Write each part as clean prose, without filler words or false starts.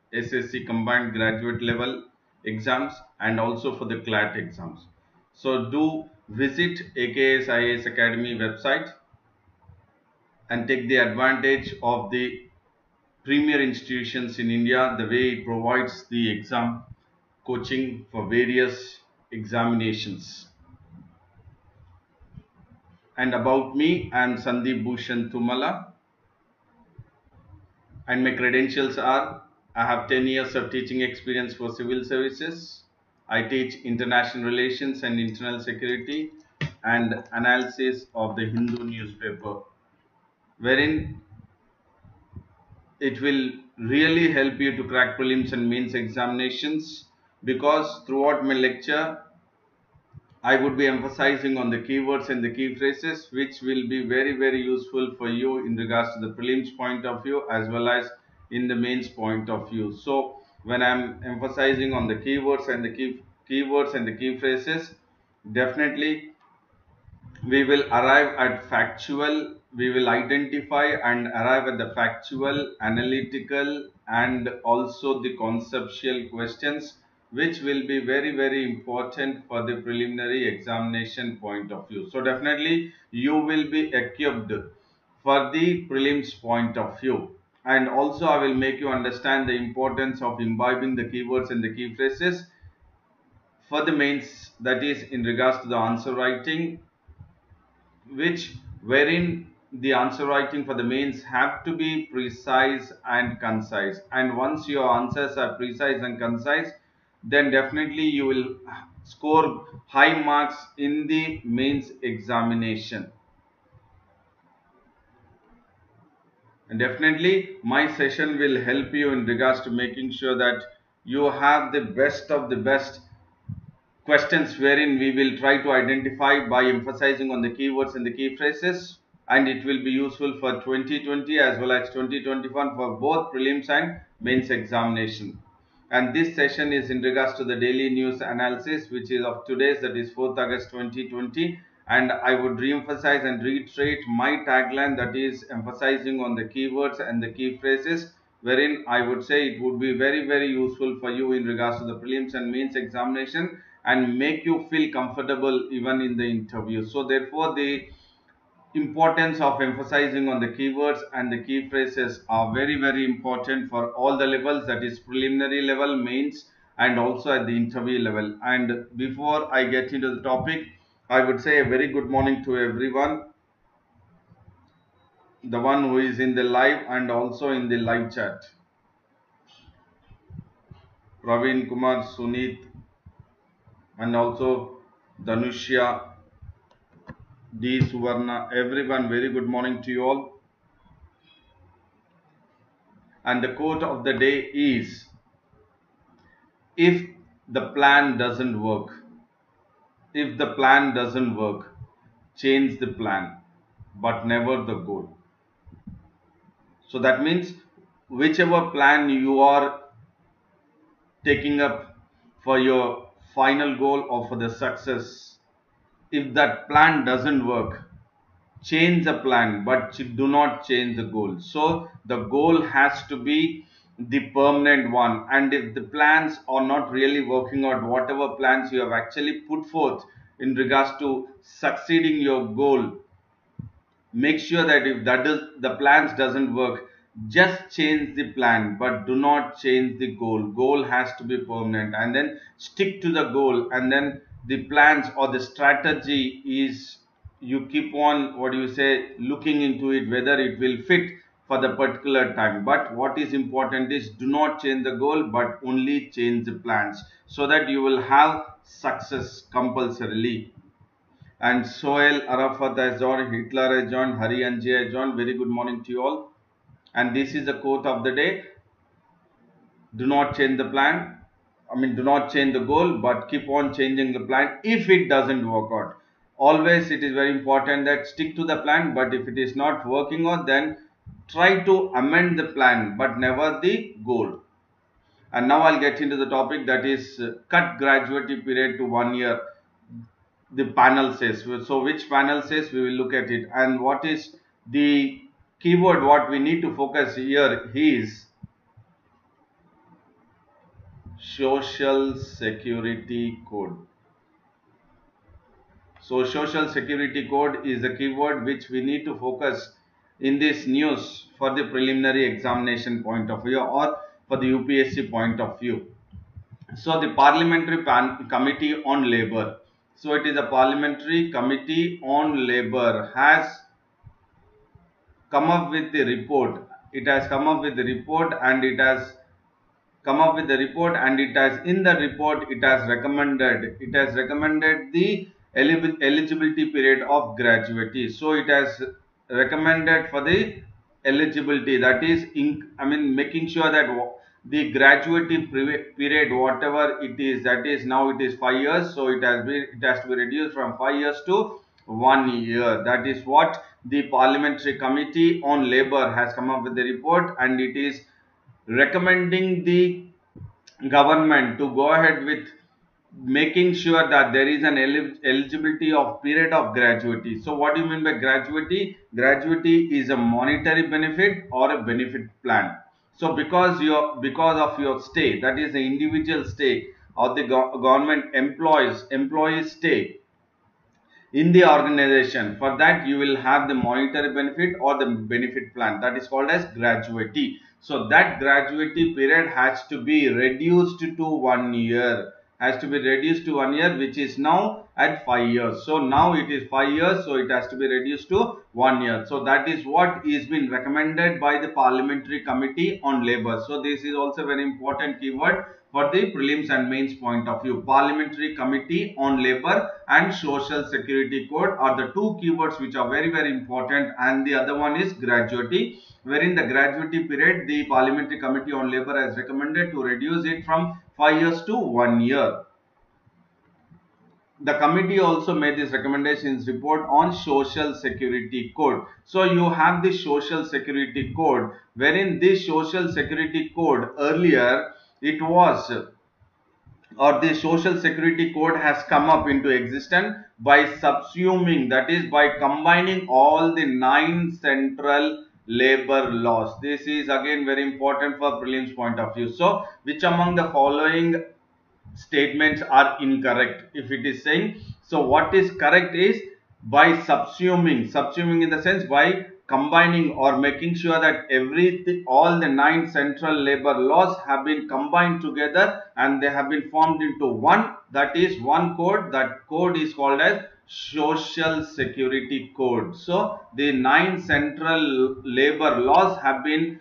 SSC combined graduate level exams and also for the CLAT exams. So do visit AKS IAS Academy website and take the advantage of the premier institutions in India, the way it provides the exam coaching for various examinations. And about me, I am Sandeep Bhushan Tumala, and my credentials are: I have 10 years of teaching experience for civil services. I teach international relations and internal security and analysis of the Hindu newspaper, wherein it will really help you to crack prelims and mains examinations, because throughout my lecture I would be emphasizing on the keywords and the key phrases, which will be very useful for you in regards to the prelims point of view as well as in the mains point of view. So when I'm emphasizing on the keywords and the key phrases, definitely we will arrive at factual, we will identify and arrive at the factual, analytical and also the conceptual questions, which will be very important for the preliminary examination point of view. So definitely you will be equipped for the prelims point of view. And also I will make you understand the importance of imbibing the keywords and the key phrases for the mains, that is in regards to the answer writing, which wherein the answer writing for the mains have to be precise and concise. And once your answers are precise and concise, then definitely you will score high marks in the mains examination. And definitely my session will help you in regards to making sure that you have the best of the best questions, wherein we will try to identify by emphasizing on the keywords and the key phrases, and it will be useful for 2020 as well as 2021 for both prelims and mains examination. And this session is in regards to the daily news analysis, which is of today's, that is 4th August 2020. And I would re-emphasize and reiterate my tagline, that is emphasizing on the keywords and the key phrases, wherein I would say it would be very useful for you in regards to the prelims and mains examination and make you feel comfortable even in the interview. So therefore the importance of emphasizing on the keywords and the key phrases are very important for all the levels, that is preliminary level, mains and also at the interview level. And before I get into the topic, I would say a very good morning to everyone, the one who is in the live and also in the live chat: Praveen Kumar, Sunit and also Dhanushya, D. Suvarna, everyone, very good morning to you all. And the quote of the day is: if the plan doesn't work, if the plan doesn't work, change the plan, but never the goal. So that means whichever plan you are taking up for your final goal or for the success, if that plan doesn't work, change the plan, but do not change the goal. So the goal has to be the permanent one. And if the plans are not really working out, whatever plans you have actually put forth in regards to succeeding your goal, make sure that if the plans doesn't work, just change the plan, but do not change the goal. Goal has to be permanent, and then stick to the goal. And then the plans or the strategy is, you keep on, what do you say, looking into it whether it will fit for the particular time. But what is important is, do not change the goal but only change the plans, so that you will have success compulsorily. And Soel Arafat has joined, Hitler has joined, Hari Anjay has joined. Very good morning to you all. And this is the quote of the day: do not change the plan. Do not change the goal, but keep on changing the plan if it doesn't work out. Always it is very important that stick to the plan, but if it is not working out, then try to amend the plan, but never the goal. And now I'll get into the topic, that is cut gratuity period to 1 year. The panel says. So which panel says, we will look at it. And what is the keyword what we need to focus here is Social Security Code. So Social Security Code is the keyword which we need to focus in this news for the preliminary examination point of view or for the UPSC point of view. So the Parliamentary Committee on Labour. So it is a Parliamentary Committee on Labour has come up with the report. It has come up with the report and it has come up with the report and it has in the report it has recommended the eligibility period of gratuity. So it has recommended for the eligibility, that is making sure that the gratuity period whatever it is, that is now it is 5 years, so it has to be reduced from 5 years to 1 year. That is what the Parliamentary Committee on Labour has come up with the report, and it is recommending the government to go ahead with making sure that there is an eligibility of period of gratuity. So what do you mean by gratuity? Gratuity is a monetary benefit or a benefit plan. So because of your stay, that is the individual stay or the government employees stay in the organization, for that you will have the monetary benefit or the benefit plan, that is called as gratuity. So that gratuity period has to be reduced to 1 year, which is now at 5 years. So now it is 5 years, so it has to be reduced to 1 year. So that is what is been recommended by the Parliamentary Committee on Labour. So this is also very important keyword for the prelims and mains point of view. Parliamentary Committee on Labour and Social Security Code are the two keywords which are very important, and the other one is gratuity, wherein the gratuity period the Parliamentary Committee on Labour has recommended to reduce it from 5 years to 1 year. The committee also made this recommendations report on Social Security Code. So you have the Social Security Code, wherein this Social Security Code earlier it was, or the Social Security Code has come up into existence by subsuming, that is by combining all the 9 central labor laws. This is again very important for prelims point of view. So which among the following statements are incorrect? If it is saying, so what is correct is by subsuming in the sense by combining or making sure that all the 9 central labor laws have been combined together and they have been formed into one, that is one code. That code is called as Social Security Code. So the 9 central labor laws have been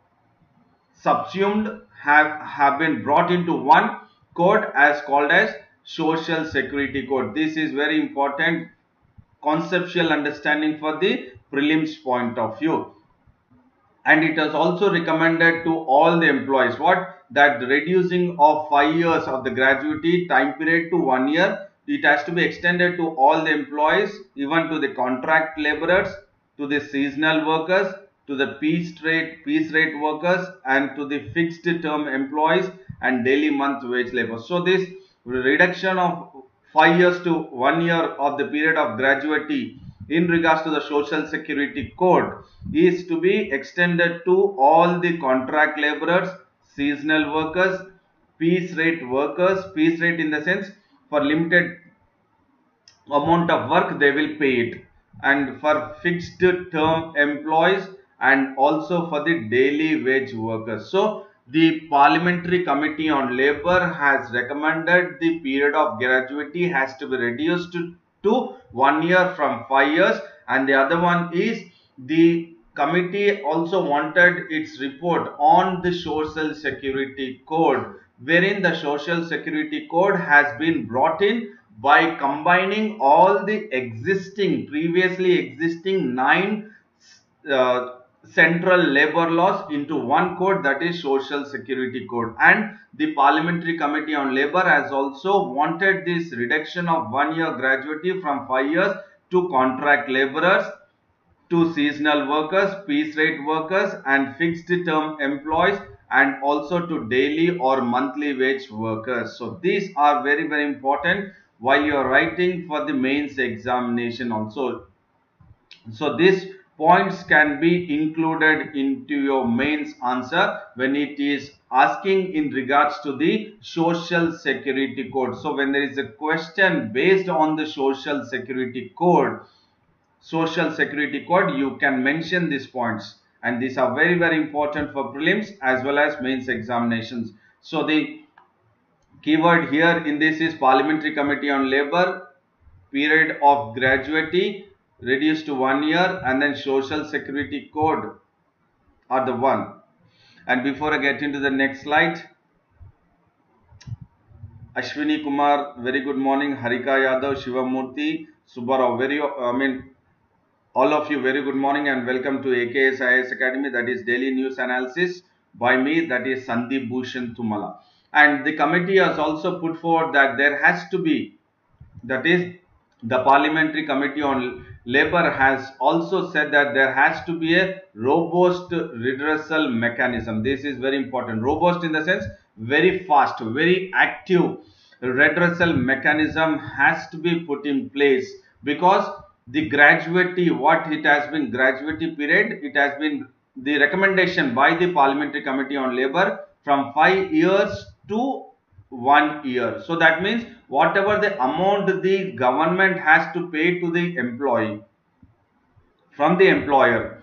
subsumed, have been brought into one code as called as Social Security Code. This is very important conceptual understanding for the prelims point of view. And it is also recommended to all the employees that the reducing of 5 years of the gratuity time period to 1 year, it has to be extended to all the employees, even to the contract laborers, to the seasonal workers, to the piece rate workers, and to the fixed term employees and daily month wage labor. So this reduction of 5 years to 1 year of the period of gratuity in regards to the Social Security Code is to be extended to all the contract laborers, seasonal workers, piece rate in the sense for limited amount of work they will pay it, and for fixed term employees, and also for the daily wage workers. So the Parliamentary Committee on Labour has recommended the period of gratuity has to be reduced to 1 year from 5 years, and the other one is the committee also wanted its report on the Social Security Code, wherein the Social Security Code has been brought in by combining all the previously existing 9 central labor laws into one code, that is Social Security Code. And the Parliamentary Committee on Labour has also wanted this reduction of 1 year gratuity from 5 years to contract laborers, to seasonal workers, piece rate workers, and fixed term employees, and also to daily or monthly wage workers. So these are very important while you are writing for the mains examination also. So these points can be included into your mains answer when it is asking in regards to the social security code. So when there is a question based on the social security code, you can mention these points, and these are very very important for prelims as well as mains examinations. So the keyword here in this is Parliamentary Committee on Labour, period of gratuity reduced to 1 year, and then social security code are the one. And before I get into the next slide, Ashwini Kumar, very good morning. Harika Yadav, Shivamurthy, Subbarao, all of you, very good morning and welcome to AKS IAS Academy, that is daily news analysis by me, that is Sandeep Bhushan Tumala. And the committee has also put forward that there has to be, that is the Parliamentary Committee on Labour has also said that there has to be a robust redressal mechanism. This is very important. Robust in the sense very fast, very active redressal mechanism has to be put in place, because the gratuity, what it has been, gratuity period, it has been the recommendation by the Parliamentary Committee on Labour from 5 years to 1 year. So that means whatever the amount the government has to pay to the employee from the employer,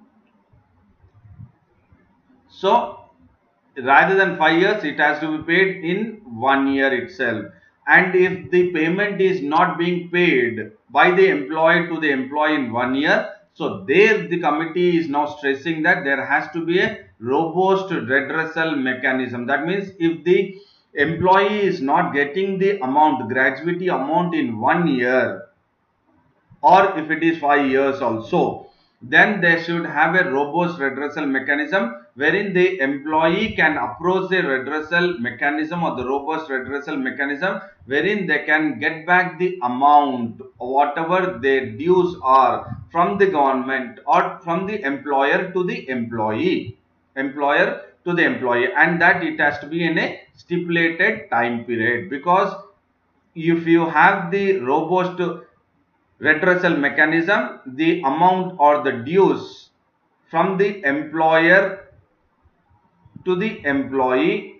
so rather than 5 years, it has to be paid in 1 year itself. And if the payment is not being paid by the employee to the employee in 1 year, so there the committee is now stressing that there has to be a robust redressal mechanism. That means if the employee is not getting the amount, gratuity amount in 1 year, or if it is 5 years also, then they should have a robust redressal mechanism wherein the employee can approach the redressal mechanism or the robust redressal mechanism wherein they can get back the amount, whatever their dues are from the government or from the employer to the employee, and that it has to be in a stipulated time period. Because if you have the robust redressal mechanism, the amount or the dues from the employer to the employee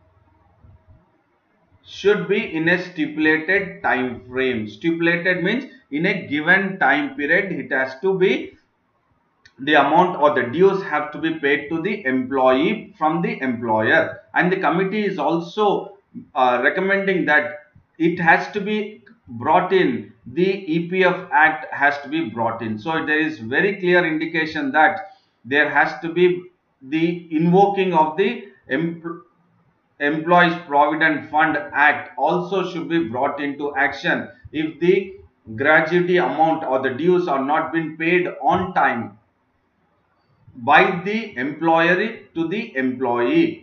should be in a stipulated time frame. Stipulated means in a given time period it has to be, the amount or the dues have to be paid to the employee from the employer. And the committee is also recommending that it has to be brought in, the EPF Act has to be brought in. So there is very clear indication that there has to be the invoking of the Employees Provident Fund Act also should be brought into action if the gratuity amount or the dues are not being paid on time by the employer to the employee.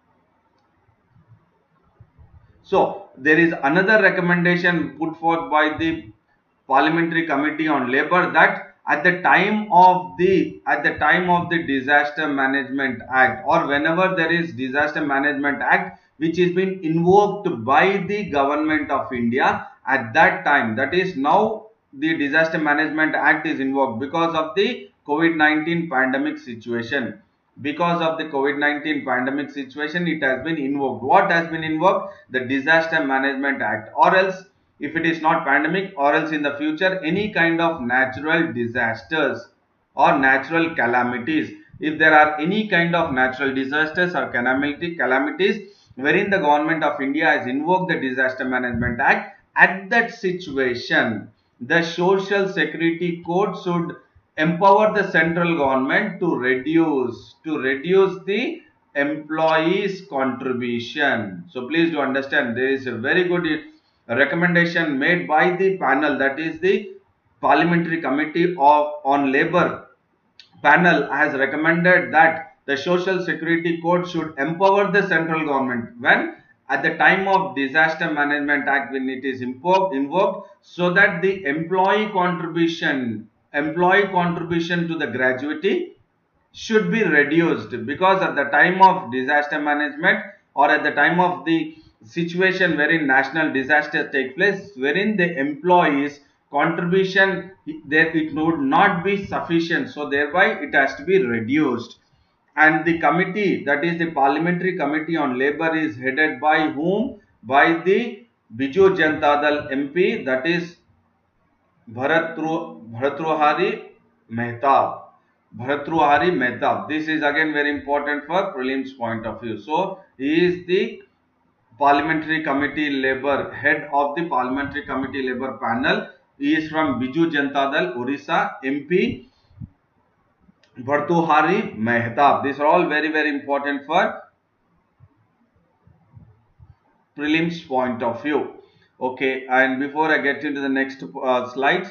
So there is another recommendation put forth by the Parliamentary Committee on Labour that at the time of the Disaster Management Act, or whenever there is Disaster Management Act which is being invoked by the Government of India, at that time, that is now the Disaster Management Act is invoked because of the COVID-19 pandemic situation. Because of the COVID-19 pandemic situation, it has been invoked. What has been invoked? The Disaster Management Act. Or else, if it is not pandemic, or else in the future, any kind of natural disasters or natural calamities. If there are any kind of natural disasters or calamities wherein the Government of India has invoked the Disaster Management Act, at that situation, the Social Security Code should empower the central government to reduce the employees' contribution. So please do understand, there is a very good recommendation made by the panel, that is the Parliamentary Committee on Labour panel has recommended that the Social Security Code should empower the central government when at the time of Disaster Management Act, when it is invoked, so that the employee contribution to the gratuity should be reduced, because at the time of disaster management or at the time of the situation wherein national disasters take place, wherein the employees contribution, it would not be sufficient, so thereby it has to be reduced. And the committee, that is the Parliamentary Committee on Labour, is headed by whom? By the Biju Janata Dal MP, that is Bhartruhari Mehtab. Bhartruhari Mehtab. This is again very important for prelims point of view. So he is the Parliamentary Committee Labour, head of the Parliamentary Committee Labour panel. He is from Biju Janata Dal, Orissa, MP Bhartruhari Mehtab. These are all very important for prelims point of view. Okay, and before I get into the next slide,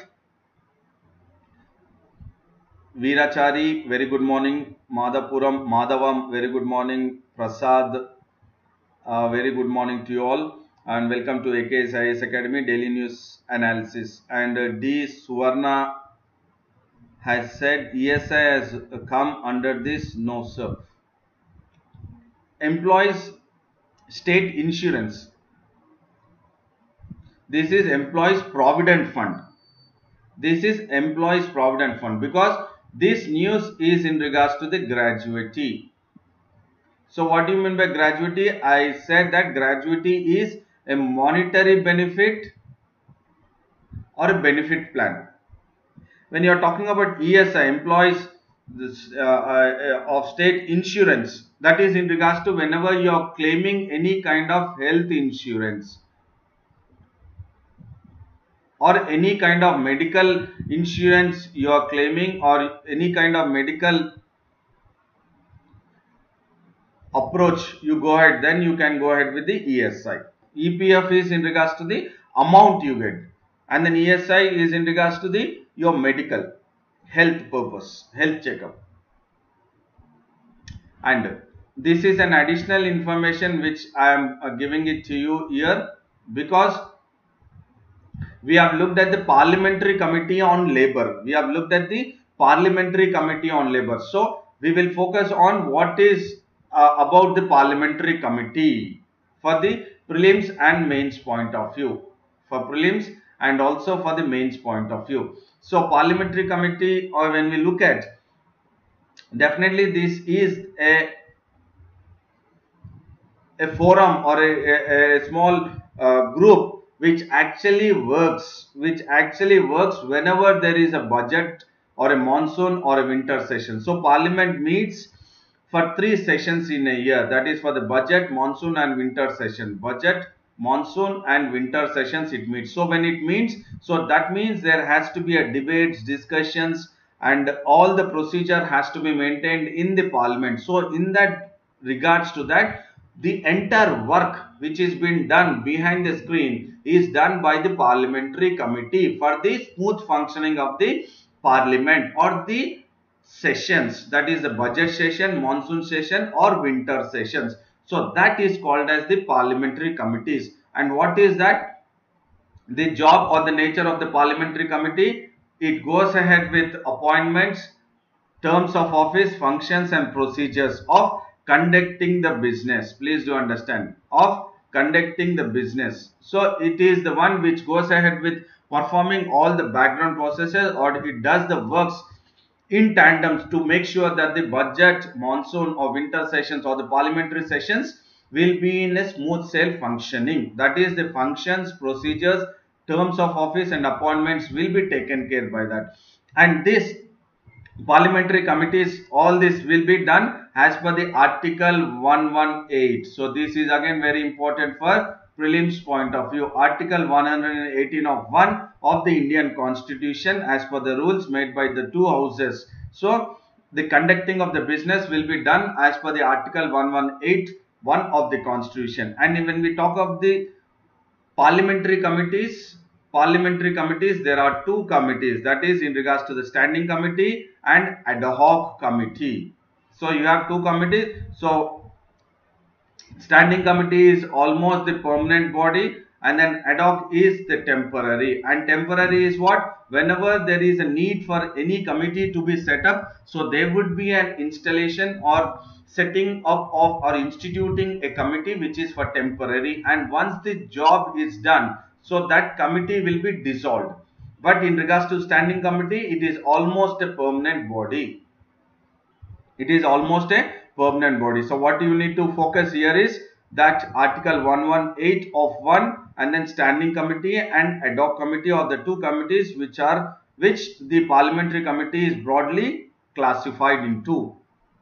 Veerachari, very good morning. Madhapuram, Madhavam, very good morning. Prasad, very good morning to you all. And welcome to AKSIS Academy Daily News Analysis. And D. Suvarna has said ESI has come under this. No, sir. Employees state insurance. This is Employees Provident Fund. This is Employees Provident Fund, because this news is in regards to the gratuity. So what do you mean by gratuity? I said that gratuity is a monetary benefit or a benefit plan. When you are talking about ESI, employees of state insurance, that is in regards to whenever you are claiming any kind of health insurance or any kind of medical insurance you are claiming, or any kind of medical approach you go ahead, then you can go ahead with the ESI. EPF is in regards to the amount you get, and then ESI is in regards to the your medical health purpose, health checkup. And this is an additional information which I am giving it to you here, because we have looked at the Parliamentary Committee on Labour. We have looked at the Parliamentary Committee on Labour. So we will focus on what is about the Parliamentary Committee for the prelims and mains point of view. For prelims and also for the mains point of view. So Parliamentary Committee, or when we look at, definitely this is a forum or a small group which actually works whenever there is a budget or a monsoon or a winter session. So Parliament meets for 3 sessions in a year, that is for the budget, monsoon and winter session. Budget, monsoon and winter sessions it meets. So when it meets, so that means there has to be a debates, discussions, and all the procedure has to be maintained in the Parliament. So in that regards to that, the entire work which is being done behind the screen is done by the Parliamentary Committee for the smooth functioning of the Parliament or the sessions, that is the budget session, monsoon session or winter sessions. So that is called as the Parliamentary Committees. And what is that? The job or the nature of the Parliamentary Committee? It goes ahead with appointments, terms of office, functions and procedures of conducting the business. Please do understand, of conducting the business. So it is the one which goes ahead with performing all the background processes, or it does the works in tandem to make sure that the budget, monsoon or winter sessions or the parliamentary sessions will be in a smooth sail functioning. That is, the functions, procedures, terms of office and appointments will be taken care by that. And this Parliamentary committees, all this will be done as per the Article 118. So this is again very important for prelims point of view. Article 118 of 1 of the Indian Constitution, as per the rules made by the two houses. So the conducting of the business will be done as per the Article 118(1) of the Constitution. And when we talk of the parliamentary committees, there are two committees, that is in regards to the standing committee and ad hoc committee. So you have two committees. So standing committee is almost the permanent body, and then ad hoc is the temporary. And temporary is what? Whenever there is a need for any committee to be set up, so there would be an installation or setting up of or instituting a committee which is for temporary, and once the job is done, so that committee will be dissolved. But in regards to standing committee, it is almost a permanent body. It is almost a permanent body. So what you need to focus here is that Article 118 of 1 and then standing committee and ad hoc committee are the two committees which the parliamentary committee is broadly classified into.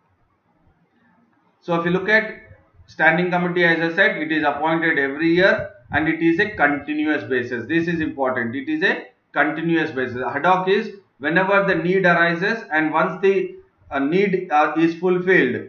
So if you look at standing committee, as I said, it is appointed every year and it is a continuous basis. This is important. It is a continuous basis. Ad hoc is whenever the need arises, and once the need is fulfilled,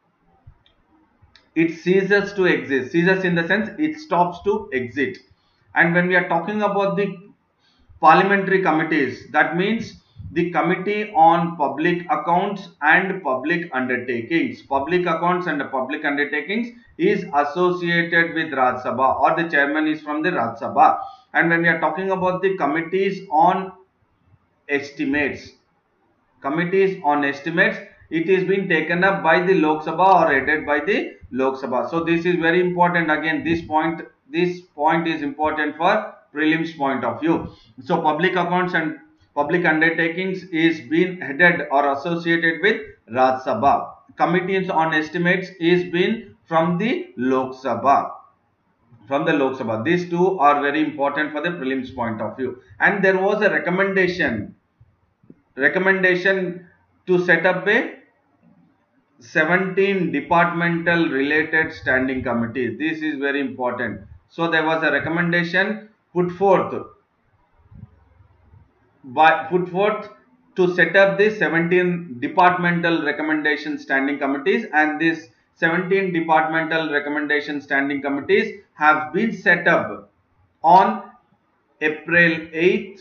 it ceases to exist. Ceases in the sense it stops to exist. And when we are talking about the parliamentary committees, that means the Committee on Public Accounts and Public Undertakings. Public accounts and public undertakings is associated with Rajya Sabha, or the chairman is from the Rajya Sabha. And when we are talking about the committees on estimates, it is being taken up by the Lok Sabha or headed by the Lok Sabha. So this is very important. Again, this point is important for prelims point of view. So public accounts and public undertakings is being headed or associated with Rajya Sabha. Committees on estimates is being from the Lok Sabha. These two are very important for the prelims point of view. And there was a recommendation to set up a 17 departmental related standing committees. This is very important. So there was a recommendation put forth to set up the 17 departmental recommendation standing committees, and this 17 departmental recommendation standing committees have been set up on April 8th,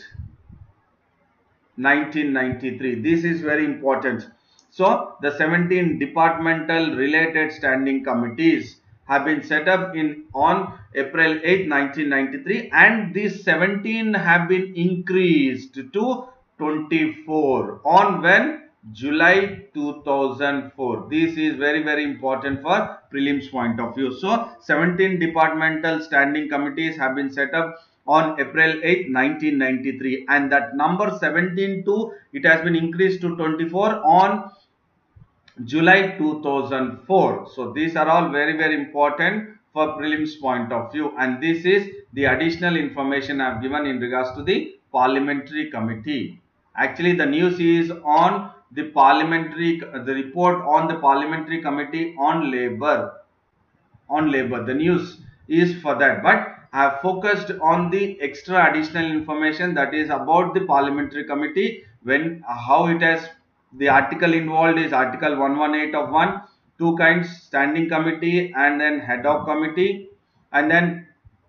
1993. This is very important. So the 17 departmental related standing committees have been set up on April 8, 1993, and these 17 have been increased to 24 on when? July 2004. This is very, very important for prelims point of view. So 17 departmental standing committees have been set up on April 8, 1993, and that number 17 it has been increased to 24 on July 2004. So these are all very, very important for prelims point of view, and this is the additional information I have given in regards to the parliamentary committee. Actually, the news is on the report on the parliamentary committee on labor. The news is for that, but I have focused on the extra additional information that is about the parliamentary committee, how it has. The article involved is Article 118 of 1, two kinds, standing committee and then ad hoc committee. And then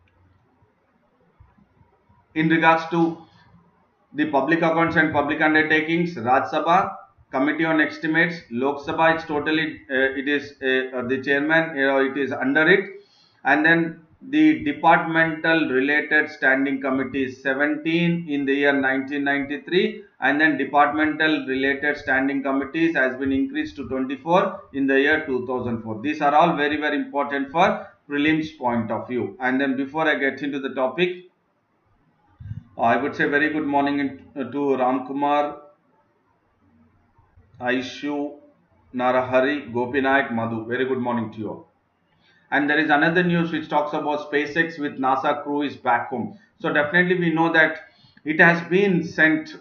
in regards to the public accounts and public undertakings, Rajya Sabha, Committee on Estimates, Lok Sabha, it's totally, it is the chairman, it is under it. And then the departmental related standing committees 17 in the year 1993, and then departmental related standing committees has been increased to 24 in the year 2004. These are all very, very important for prelims point of view. And then before I get into the topic, I would say very good morning to Ram Kumar, Aishu, Narahari, Gopinayak, Madhu. Very good morning to you all. And there is another news which talks about SpaceX with NASA crew is back home. So definitely we know that it has been sent,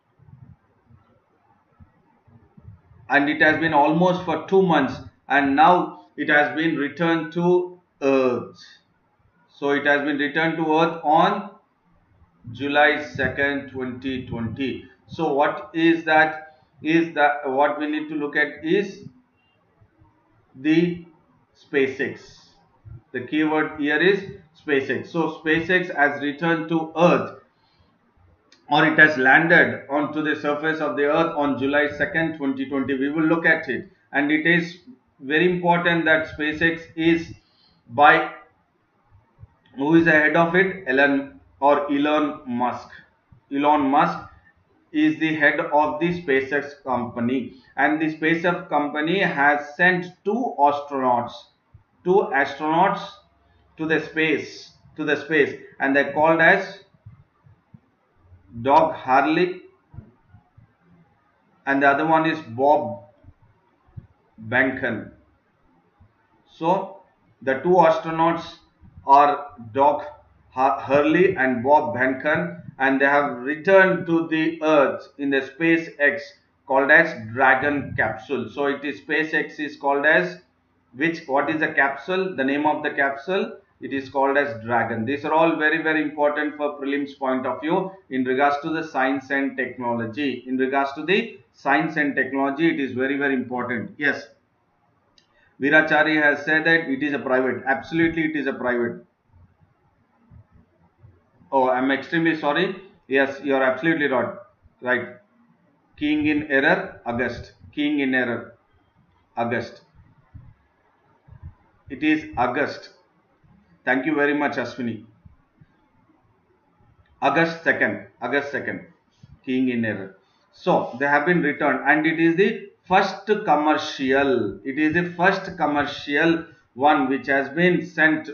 and it has been almost for 2 months, and now it has been returned to Earth. So it has been returned to Earth on July 2nd, 2020. So what is that? What we need to look at is the SpaceX. The keyword here is SpaceX. So SpaceX has returned to Earth, or it has landed onto the surface of the Earth on July 2nd, 2020. We will look at it, and it is very important that SpaceX is by, who is the head of it? Elon Musk. Elon Musk is the head of the SpaceX company, and the SpaceX company has sent two astronauts to the space, and they're called as Doug Hurley, and the other one is Bob Behnken. So the two astronauts are Doug Hurley and Bob Behnken, and they have returned to the Earth in the SpaceX called as Dragon capsule. So it is SpaceX is called as what is the capsule? The name of the capsule, it is called as Dragon. These are all very important for prelims point of view in regards to the science and technology. In regards to the science and technology, it is very important. Yes. Virachari has said that it is a private. Absolutely, it is a private. Oh, I'm extremely sorry. Yes, you are absolutely right. Right. Keying in error, August. Keying in error, August. It is August. Thank you very much, Ashwini. August 2nd. August 2nd. Keying in error. So, they have been returned, and it is the first commercial. It is the first commercial one which has been sent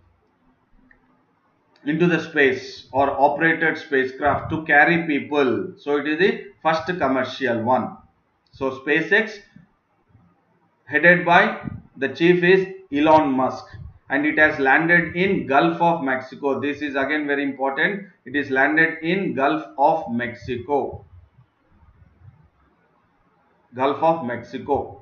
into the space or operated spacecraft to carry people. So it is the first commercial one. So SpaceX, headed by the chief is Elon Musk, and it has landed in Gulf of Mexico. This is again very important. It is landed in Gulf of Mexico. Gulf of Mexico.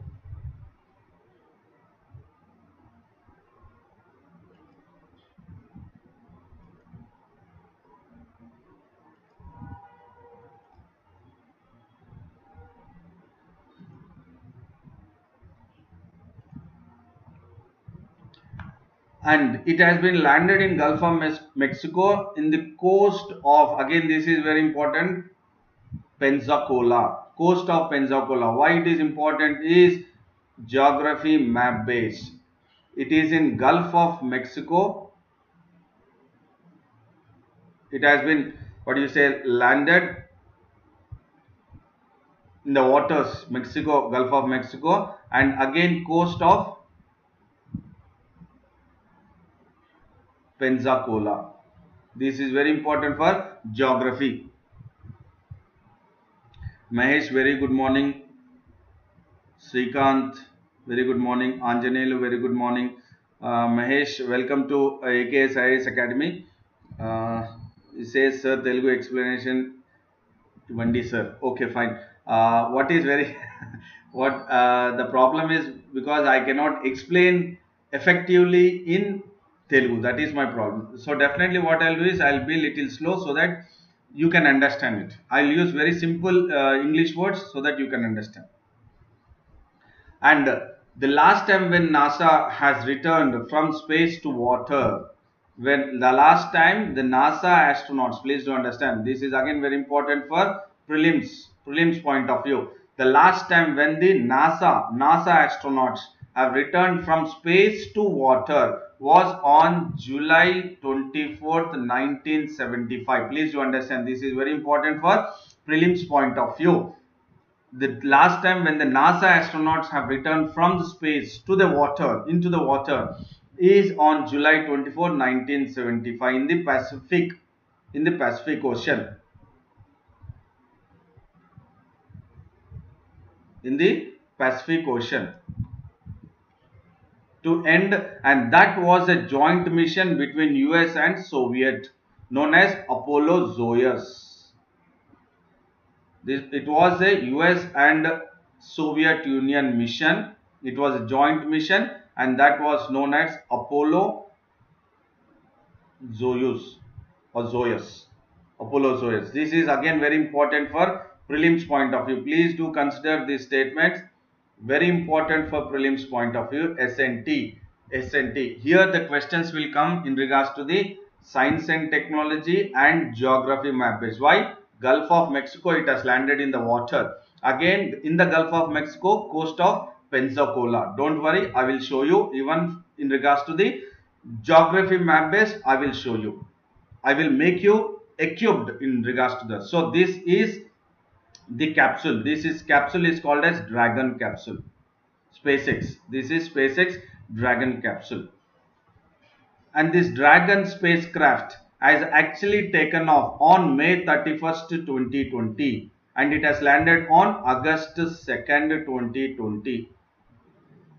And it has been landed in Gulf of Mexico in the coast of, again this is very important, Pensacola, coast of Pensacola. Why it is important is geography map based. It is in Gulf of Mexico. It has been, what do you say, landed in the waters, Mexico, Gulf of Mexico, and again coast of Pensacola. This is very important for geography. Mahesh, very good morning. Srikanth, very good morning. Anjanelu, very good morning. Mahesh, welcome to AKS IAS Academy. He says, sir, Telugu explanation. Vandi, sir. Okay, fine. What is very, what the problem is, because I cannot explain effectively in Telugu. That is my problem. So definitely what I'll do is I'll be little slow so that you can understand it. I'll use very simple English words so that you can understand. And the last time when NASA has returned from space to water, when the last time the NASA astronauts, please do understand, this is again very important for prelims point of view. The last time when the NASA astronauts have returned from space to water was on July 24th, 1975. Please do understand, this is very important for prelims point of view. The last time when the NASA astronauts have returned from the space to the water, into the water, is on July 24, 1975 in the Pacific Ocean. In the Pacific Ocean. To end, and that was a joint mission between US and Soviet known as Apollo-Soyuz. It was a US and Soviet Union mission. It was a joint mission, and that was known as Apollo-Soyuz or Soyuz. Apollo-Soyuz. This is again very important for prelims point of view. Please do consider these statements. Very important for prelims point of view. SNT. Here the questions will come in regards to the science and technology and geography map base. Why? Gulf of Mexico, it has landed in the water. Again, in the Gulf of Mexico, coast of Pensacola. Don't worry, I will show you. Even in regards to the geography map base, I will show you. I will make you equipped in regards to that. So this is the capsule. Capsule is called as Dragon capsule. SpaceX. This is SpaceX Dragon capsule. And this Dragon spacecraft has actually taken off on May 31st, 2020, and it has landed on August 2nd, 2020.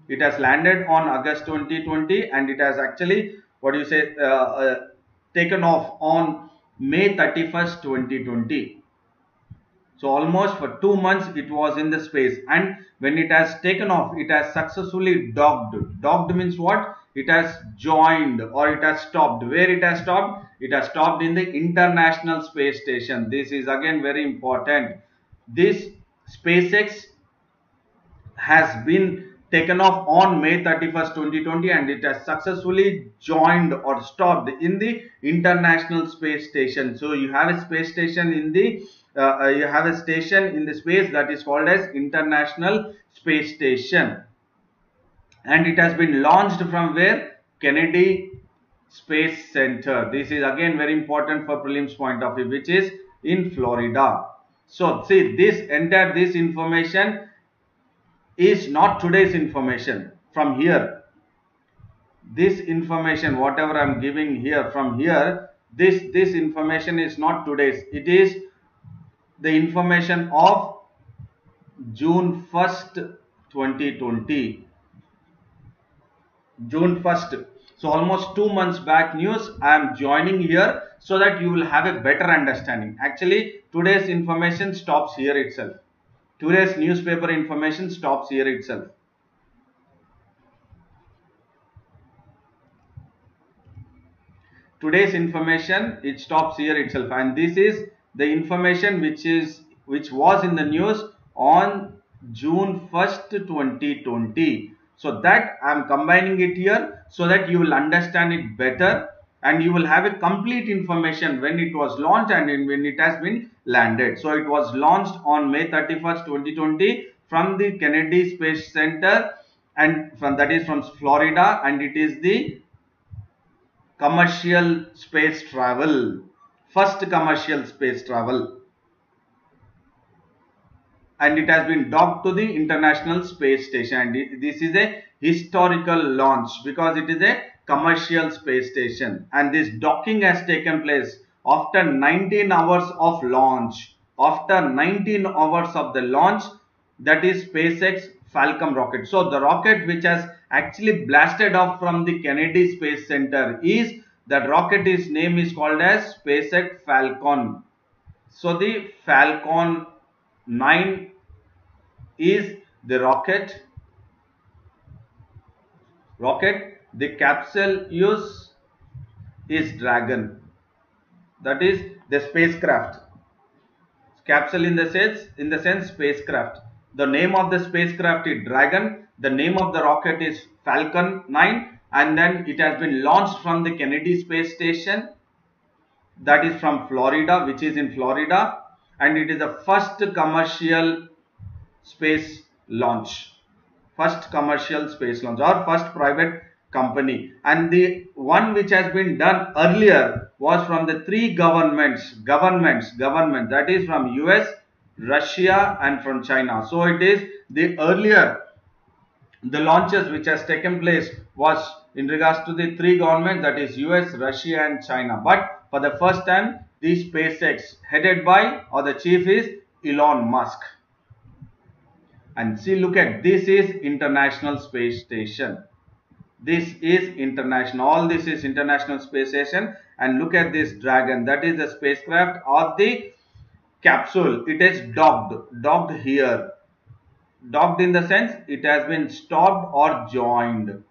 It has landed on August 2020 and it has actually, what do you say, taken off on May 31st, 2020. So almost for 2 months it was in the space, and when it has taken off, it has successfully docked. Docked means what? It has joined or it has stopped. Where it has stopped? It has stopped in the International Space Station. This is again very important. This SpaceX has been taken off on May 31st, 2020 and it has successfully joined or stopped in the International Space Station. So you have a space station in the you have a station in the space that is called as International Space Station, and it has been launched from where? Kennedy Space Center. This is again very important for prelims point of view, which is in Florida. So see, this information is not today's information. From here, this information whatever I am giving here, from here, this information is not today's. It is the information of June 1st 2020. June 1st. So almost 2 months back news I am joining here so that you will have a better understanding. Actually today's information stops here itself. Today's newspaper information stops here itself. Today's information, it stops here itself, and this is the information which was in the news on June 1st 2020. So that I am combining it here so that you will understand it better and you will have a complete information when it was launched and when it has been landed. So it was launched on May 31st 2020 from the Kennedy Space Center, and that is from Florida, and it is the commercial space travel, first commercial space travel, and it has been docked to the International Space Station, and this is a historical launch because it is a commercial space station, and this docking has taken place after 19 hours of launch. After 19 hours of the launch, that is SpaceX Falcon rocket. So the rocket which has actually blasted off from the Kennedy Space Center is, that rocket is name is called as SpaceX Falcon. So the Falcon 9 is the rocket. The capsule use is Dragon. That is the spacecraft. Capsule in the sense spacecraft. The name of the spacecraft is Dragon. The name of the rocket is Falcon 9, and then it has been launched from the Kennedy Space Station, that is from Florida, which is in Florida, and it is the first commercial space launch. First commercial space launch or first private company, and the one which has been done earlier was from the three governments, that is from US, Russia and from China. So it is the earlier, the launches which has taken place was in regards to the three governments, that is US, Russia and China. But for the first time, the SpaceX headed by, or the chief is Elon Musk. And see, look at, this is International Space Station. This is international, all this is International Space Station, and look at this Dragon, that is the spacecraft or the capsule. It is docked here. Docked in the sense it has been stopped or joined.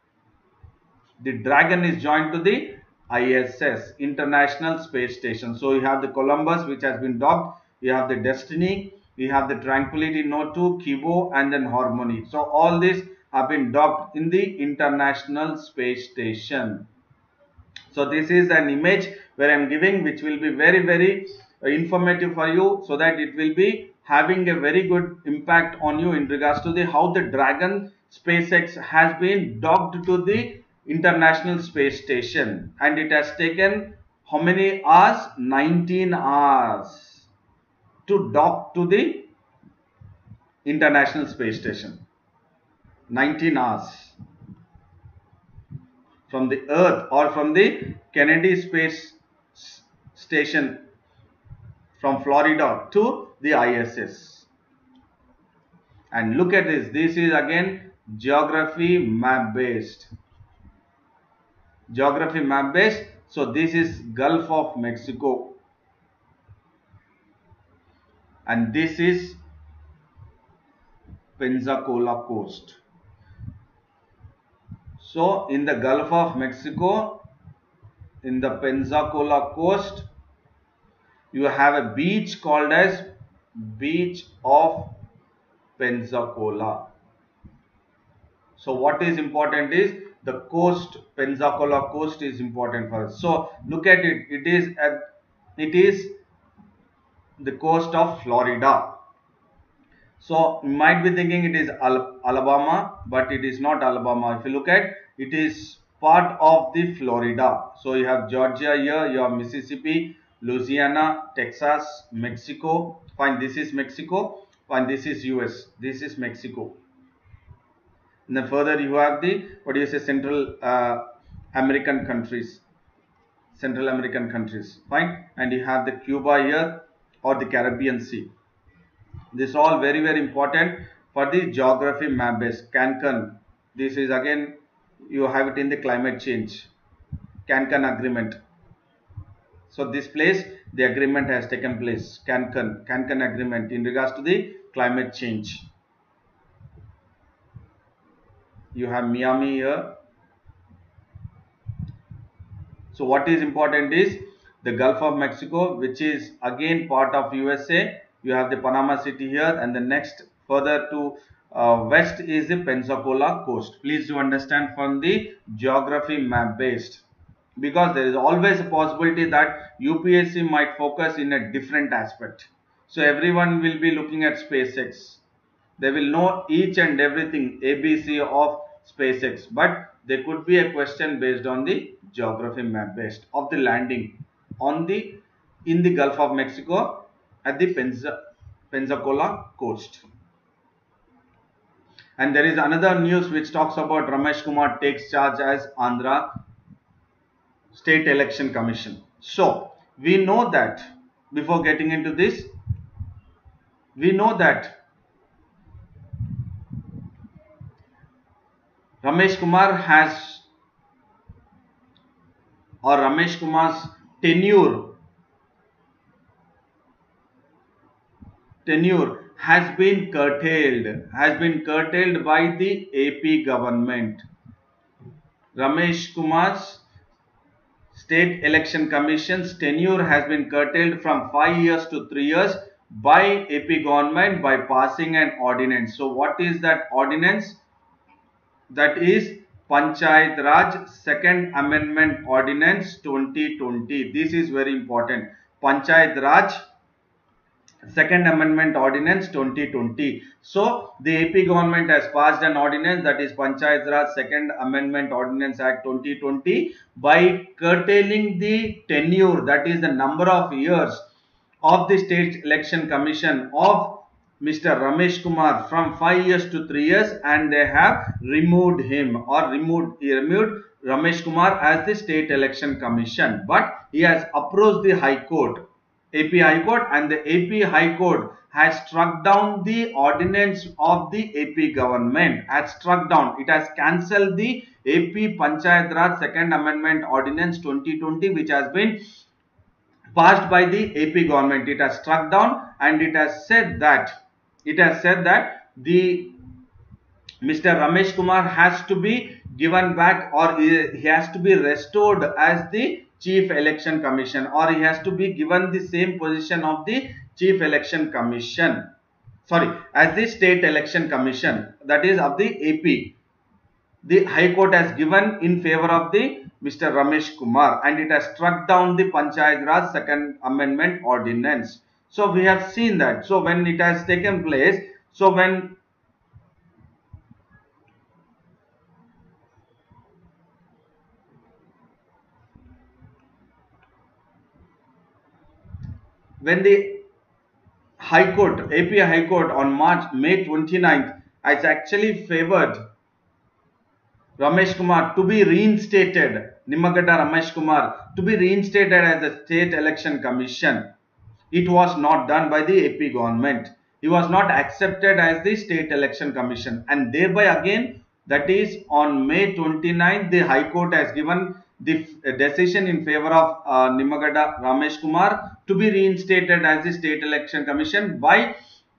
The Dragon is joined to the ISS, International Space Station. So you have the Columbus which has been docked, you have the Destiny, we have the Tranquility No. 2, Kibo and then Harmony. So all these have been docked in the International Space Station. So this is an image where I am giving, which will be very informative for you, so that it will be having a very good impact on you in regards to the how the Dragon SpaceX has been docked to the International Space Station, and it has taken how many hours? 19 hours to dock to the International Space Station. 19 hours from the Earth or from the Kennedy Space Station from Florida to the ISS. And look at this, this is again Geography map based. Geography map based. So this is Gulf of Mexico and this is Pensacola coast. So in the Gulf of Mexico, in the Pensacola coast, you have a beach called as Beach of Pensacola. So what is important is the coast, Pensacola coast is important for us. So look at it, it is the coast of Florida. So you might be thinking it is Alabama, but it is not Alabama. If you look at, it is part of the Florida. So you have Georgia here, you have Mississippi, Louisiana, Texas, Mexico. Fine, this is Mexico. Fine, this is US. This is Mexico. And then further you have the, what do you say, Central American countries. Central American countries. Fine. And you have the Cuba here or the Caribbean Sea. This is all very, very important for the geography map base. Cancun. This is again, you have it in the climate change. Cancun agreement. So this place, the agreement has taken place. Cancun agreement in regards to the climate change. You have Miami here. So what is important is the Gulf of Mexico, which is again part of USA. You have the Panama City here, and the next further to west is the Pensacola coast. Please do understand from the geography map based, because there is always a possibility that UPSC might focus in a different aspect. So everyone will be looking at SpaceX. They will know each and everything ABC of SpaceX, but there could be a question based on the geography map based of the landing on the in the Gulf of Mexico at the Pensacola coast. And there is another news which talks about Ramesh Kumar takes charge as Andhra State Election Commission. So we know that, before getting into this, we know that Ramesh Kumar has, or Ramesh Kumar's tenure has been curtailed by the AP government. Ramesh Kumar's State Election Commission's tenure has been curtailed from 5 years to 3 years by AP government by passing an ordinance. So what is that ordinance? That is Panchayat Raj Second Amendment Ordinance 2020. This is very important. Panchayat Raj Second Amendment Ordinance 2020. So the AP government has passed an ordinance, that is Panchayat Raj Second Amendment Ordinance Act 2020, by curtailing the tenure, that is the number of years of the State Election Commission of Mr. Ramesh Kumar from 5 years to 3 years, and they have removed him, or removed Ramesh Kumar as the State Election Commission. But he has approached the High Court, AP High Court, and the AP High Court has struck down the ordinance of the AP government. Has struck down. It has cancelled the AP Panchayat Raj Second Amendment Ordinance 2020, which has been passed by the AP government. It has struck down, and it has said that the Mr. Ramesh Kumar has to be given back, or he has to be restored as the Chief Election Commission, or he has to be given the same position of the Chief Election Commission, as the State Election Commission, that is of the AP. The High Court has given in favor of the Mr. Ramesh Kumar, and it has struck down the Panchayat Raj Second Amendment Ordinance. So we have seen that. So when it has taken place, so when the High Court, AP High Court on May 29th has actually favored Ramesh Kumar to be reinstated, Nimmagadda Ramesh Kumar to be reinstated as the State Election Commission. It was not done by the AP government. He was not accepted as the State Election Commission, and thereby again That is, on May 29th, the High Court has given the decision in favor of Nimmagadda Ramesh Kumar to be reinstated as the State Election Commission by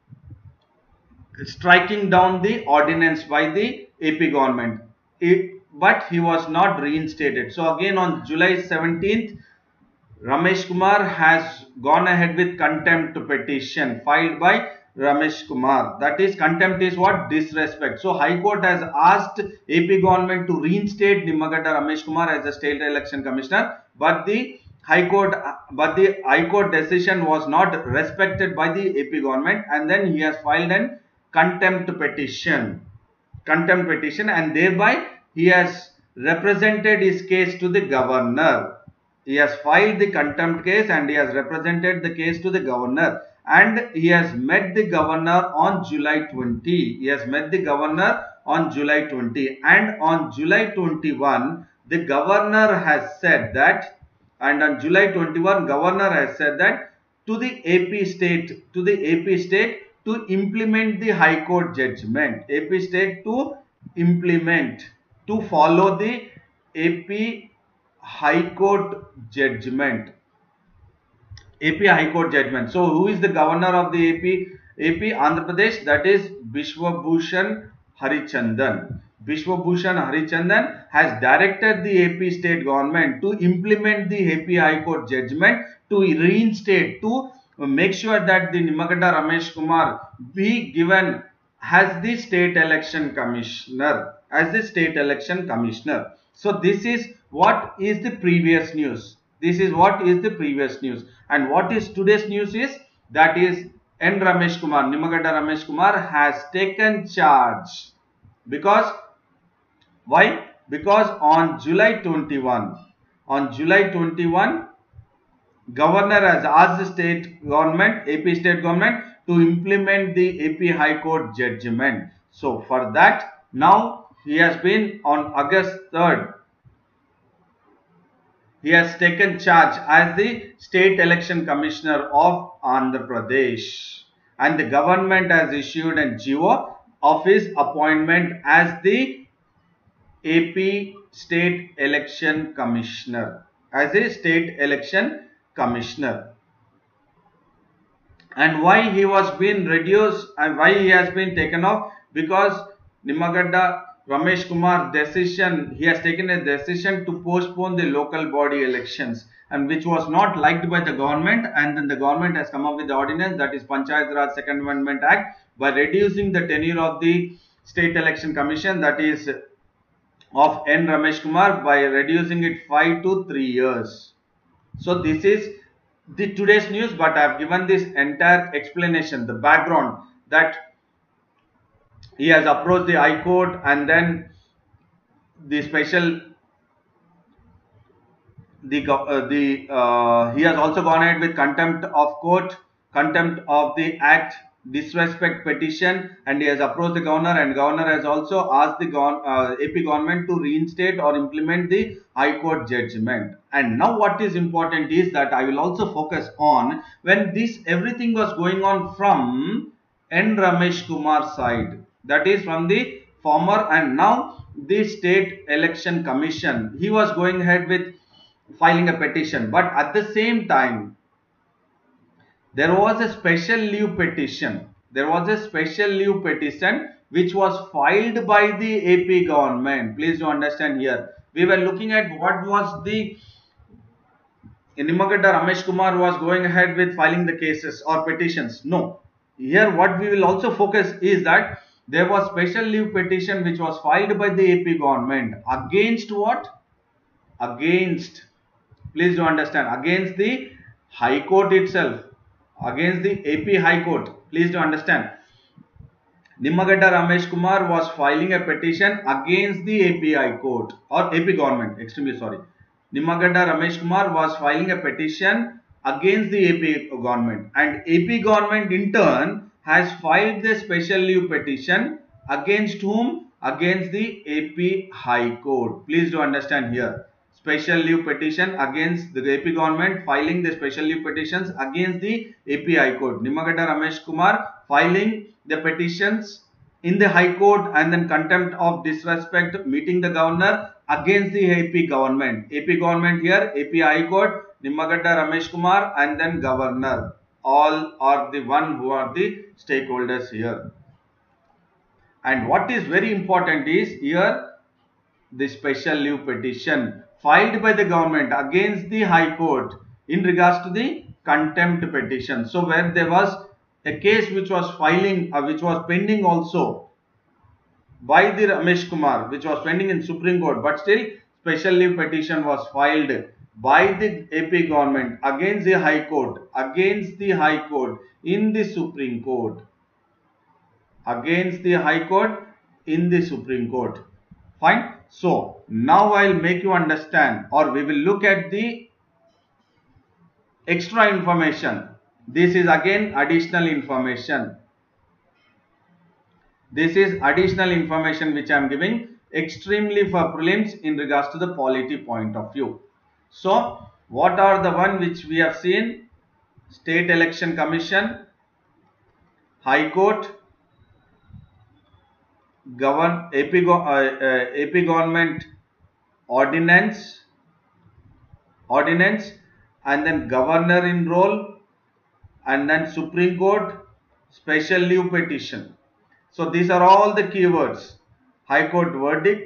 striking down the ordinance by the AP government. But he was not reinstated. So again on July 17th, Ramesh Kumar has gone ahead with contempt petition filed by Ramesh Kumar. That is, contempt is what? Disrespect. So High Court has asked AP government to reinstate Nimmagadda Ramesh Kumar as the State Election Commissioner, but the High Court decision was not respected by the AP government, and then he has filed an contempt petition, and thereby he has represented his case to the governor. He has filed the contempt case and he has represented the case to the governor, and he has met the governor on July 20. He has met the governor on July 20, and on July 21 the governor has said that, and on July 21 governor has said that to the AP state to implement the High Court judgment. AP state to implement, to follow the AP High Court judgment. AP High Court judgment. So who is the governor of the AP Andhra Pradesh? That is Biswabhushan Harichandan. Biswabhushan Harichandan has directed the AP state government to implement the AP High Court judgment, to reinstate, to make sure that the Nimmagadda Ramesh Kumar be given as the State Election Commissioner. So this is what is the previous news. And what is today's news is, that is N. Ramesh Kumar, Nimmagadda Ramesh Kumar has taken charge. Because why? Because on July 21, governor has asked the state government, AP state government, to implement the AP High Court judgment. So for that, now he has been on August 3rd, he has taken charge as the State Election Commissioner of Andhra Pradesh, and the government has issued a GO of his appointment as the AP State Election Commissioner, And why he was being reduced and why he has been taken off? Because Nimmagadda Ramesh Kumar decision, he has taken a decision to postpone the local body elections, and which was not liked by the government, and then the government has come up with the ordinance, that is Panchayat Raj Second Amendment Act, by reducing the tenure of the State Election Commission, that is of N. Ramesh Kumar, by reducing it 5 to 3 years. So this is the today's news, but I have given this entire explanation, the background, that he has approached the High Court, and then the special he has also gone ahead with contempt of court, contempt of the act, disrespect petition, and he has approached the governor, and governor has also asked the AP government to reinstate or implement the High Court judgment. And now what is important is that I will also focus on when this everything was going on from N. Ramesh Kumar's side, that is from the former and now the State Election Commission. He was going ahead with filing a petition, but at the same time there was a special leave petition. Which was filed by the AP government. Please do understand here. We were looking at what was the Nimmagadda Ramesh Kumar was going ahead with filing the cases or petitions. No. Here what we will also focus is that there was special leave petition which was filed by the AP government against what? Against, please do understand, against the High Court itself, against the AP High Court. Please do understand. Nimmagadda Ramesh Kumar was filing a petition against the AP High Court or AP government. Extremely sorry. Nimmagadda Ramesh Kumar was filing a petition against the AP government, and AP government in turn has filed the special leave petition against whom? Against the AP High Court. Please do understand here. Special leave petition against the AP government filing the special leave petitions against the AP High Court. Nimmagadda Ramesh Kumar filing the petitions in the High Court, and then contempt of disrespect meeting the governor against the AP government. AP government here, AP High Court, Nimmagadda Ramesh Kumar, and then governor. All are the one who are the stakeholders here. And what is very important is here the special leave petition filed by the government against the High Court in regards to the contempt petition. So where there was a case which was which was pending also by the Ramesh Kumar, which was pending in Supreme Court, but still special leave petition was filed by the AP government against the High Court, in the Supreme Court, against the High Court in the Supreme Court. Fine. So now I'll make you understand, or we will look at the extra information. This is again additional information. This is additional information which I am giving extremely for prelims in regards to the polity point of view. So what are the one which we have seen? State Election Commission, High Court, AP government ordinance, and then governor in role, and then Supreme Court, special leave petition. So these are all the keywords: High Court verdict,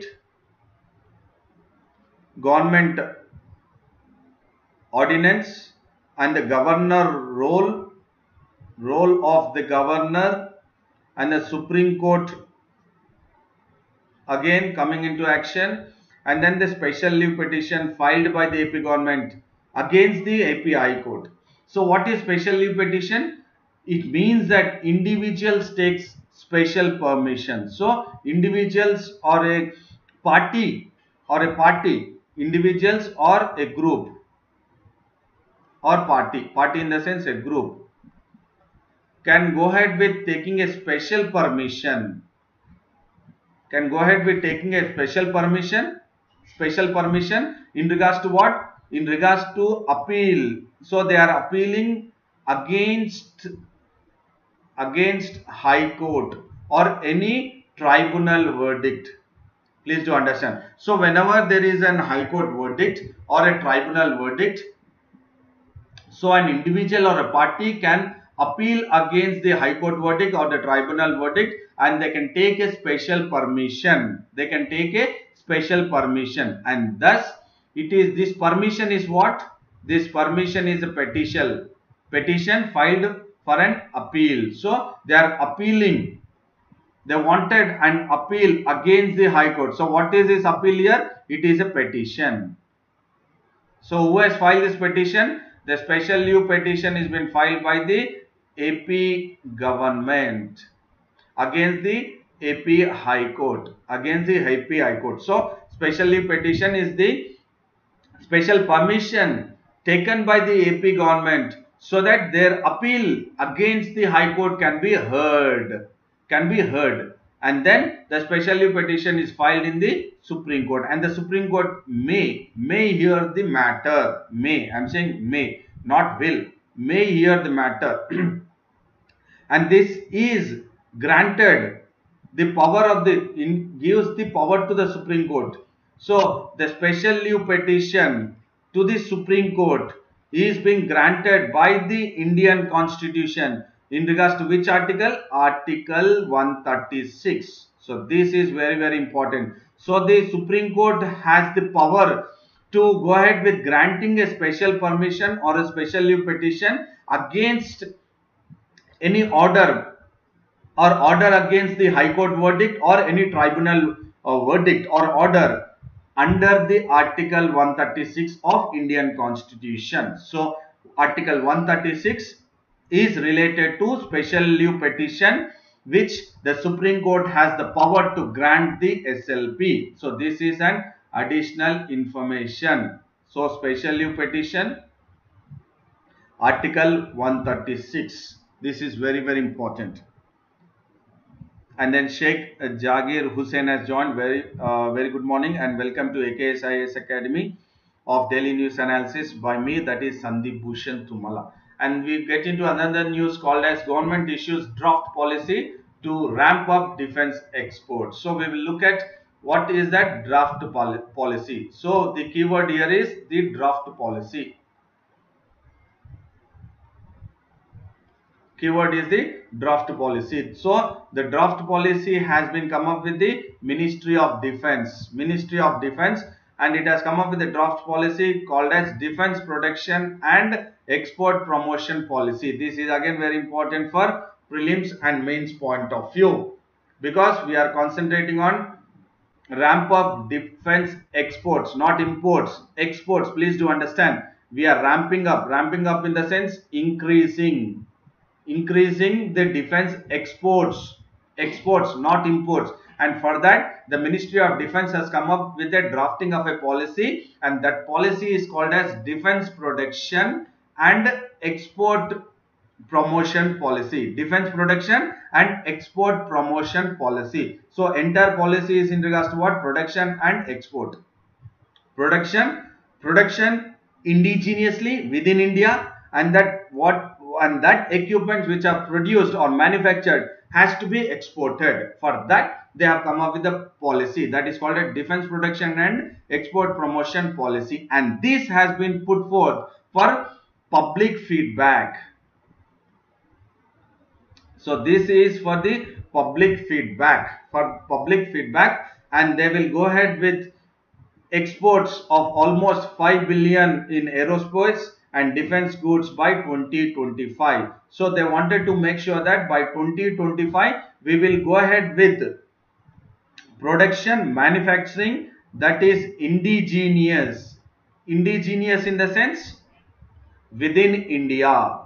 government ordinance, and the governor role of the governor, and the Supreme Court again coming into action, and then the special leave petition filed by the AP government against the AP High Court. So what is special leave petition? It means that individuals takes special permission. So individuals or a party, individuals or a group, or party in the sense a group, can go ahead with taking a special permission. In regards to what? In regards to appeal. So they are appealing against High Court or any tribunal verdict. Please do understand. So whenever there is an High Court verdict or a tribunal verdict, so an individual or a party can appeal against the High Court verdict or the tribunal verdict, and they can take a special permission. And thus this permission is what? This permission is a petition filed for an appeal. So they are appealing. They wanted an appeal against the High Court. So what is this appeal here? It is a petition. So who has filed this petition? The special leave petition has been filed by the AP government against the AP High Court. So special leave petition is the special permission taken by the AP government so that their appeal against the High Court can be heard. And then the special leave petition is filed in the Supreme Court, and the Supreme Court may hear the matter. I am saying may, not will. May hear the matter. And this is granted the power gives the power to the Supreme Court. So the special leave petition to the Supreme Court is being granted by the Indian Constitution in regards to which article? Article 136. So this is very, very important. So the Supreme Court has the power to go ahead with granting a special permission or a special leave petition against any order against the High Court verdict or any tribunal verdict or order under the Article 136 of Indian Constitution. So Article 136 is related to special leave petition, which the Supreme Court has the power to grant the SLP. So this is an additional information. So special leave petition, Article 136. This is very, very important. And then Sheikh Jagir Hussain has joined. Very good morning and welcome to AKSIS Academy of Daily News Analysis by me, that is Sandeep Bhushan Tumala. And we get into another news called as government issues draft policy to ramp up defense exports. So we will look at what is that draft policy. So the keyword here is the draft policy. Keyword is the draft policy. So the draft policy has been come up with the Ministry of Defense. Ministry of Defense, and it has come up with a draft policy called as Defense Production and Export Promotion Policy. This is again very important for prelims and mains point of view, because we are concentrating on ramp up defense exports, not imports. Exports, please do understand, we are ramping up in the sense increasing the defense exports, not imports. And for that, the Ministry of Defense has come up with a drafting of a policy, and that policy is called as Defense Production and Export Promotion Policy. Defense Production and Export Promotion Policy. So entire policy is in regards to what? Production and export. Production indigenously within India, and that equipment which are produced or manufactured has to be exported. For that, they have come up with a policy that is called a Defense Production and Export Promotion Policy, and this has been put forth for public feedback. So this is for the public feedback, and they will go ahead with exports of almost 5 billion in aerospace and defense goods by 2025. So they wanted to make sure that by 2025 we will go ahead with production, manufacturing that is indigenous in the sense within India,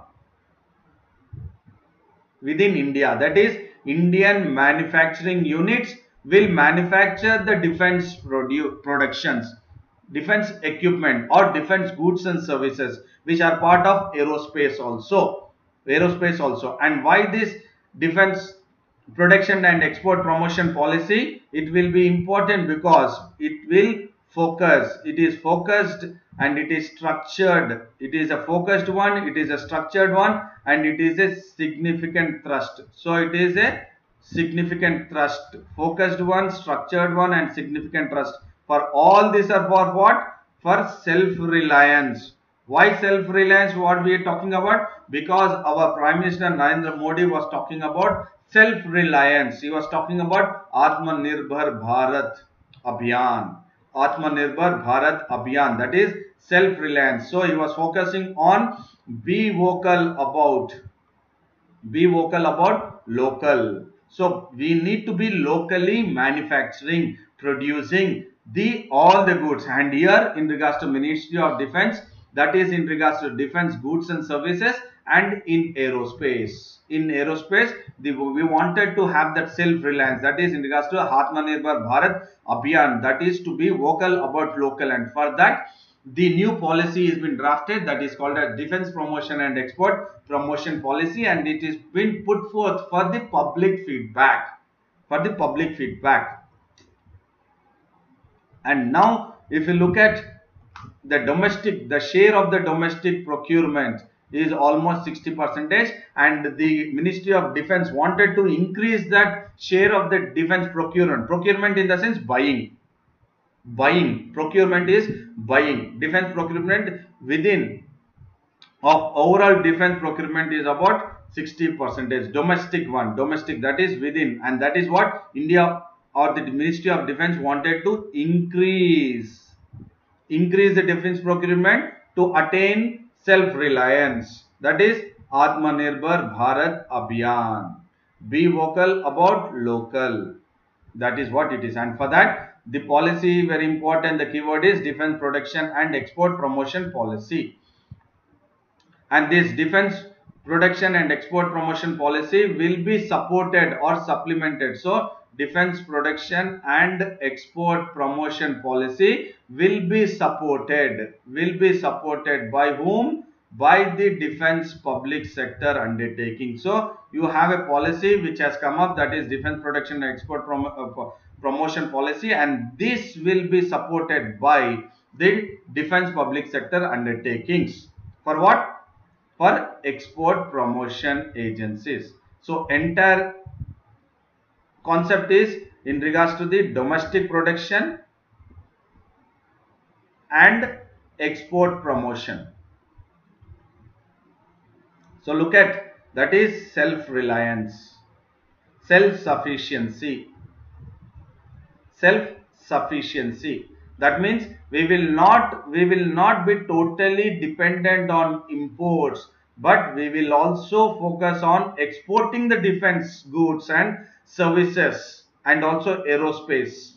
that is Indian manufacturing units will manufacture the defense productions, defense equipment or defense goods and services which are part of aerospace also. And why this defense production and export promotion policy? It will be important because it will focus, it is focused and it is structured. It is a focused one, it is a structured one, and it is a significant thrust. So it is a significant thrust, focused one, structured one, and significant thrust. For all these are for what? For self-reliance. Why self-reliance? What we are talking about? Because our Prime Minister Narendra Modi was talking about self-reliance. He was talking about Atmanirbhar Bharat Abhiyan. Atmanirbhar Bharat Abhiyan, that is self-reliance. So he was focusing on be vocal about local. So we need to be locally manufacturing, producing all the goods. And here in regards to Ministry of Defense, that is in regards to defense goods and services, and in aerospace. We wanted to have that self-reliance, that is in regards to Atmanirbhar Bharat Abhiyan, that is to be vocal about local. And for that, the new policy has been drafted, that is called as Defense Promotion and Export Promotion Policy, and it is been put forth for the public feedback. And now if you look at the share of the domestic procurement is almost 60%, and the Ministry of Defense wanted to increase that share of the defense procurement in the sense buying. Procurement is buying. Defense procurement within of overall defense procurement is about 60%. Domestic, that is within, and that is what India or the Ministry of Defense wanted to increase the defense procurement to attain self-reliance, that is Atmanirbhar Bharat Abhiyan. Be vocal about local, that is what it is. And for that, the policy very important, the keyword is Defense Production and Export Promotion Policy. And this Defense Production and Export Promotion Policy will be supported or supplemented. So Defense Production and Export Promotion Policy will be supported by whom? By the defense public sector undertaking. So you have a policy which has come up, that is Defense Production and Export Promotion Policy, and this will be supported by the defense public sector undertakings. For what? For export promotion agencies. So entire concept is in regards to the domestic production and export promotion. So look at, that is self-reliance, self-sufficiency. Self-sufficiency. That means we will not be totally dependent on imports, but we will also focus on exporting the defense goods and services and also aerospace.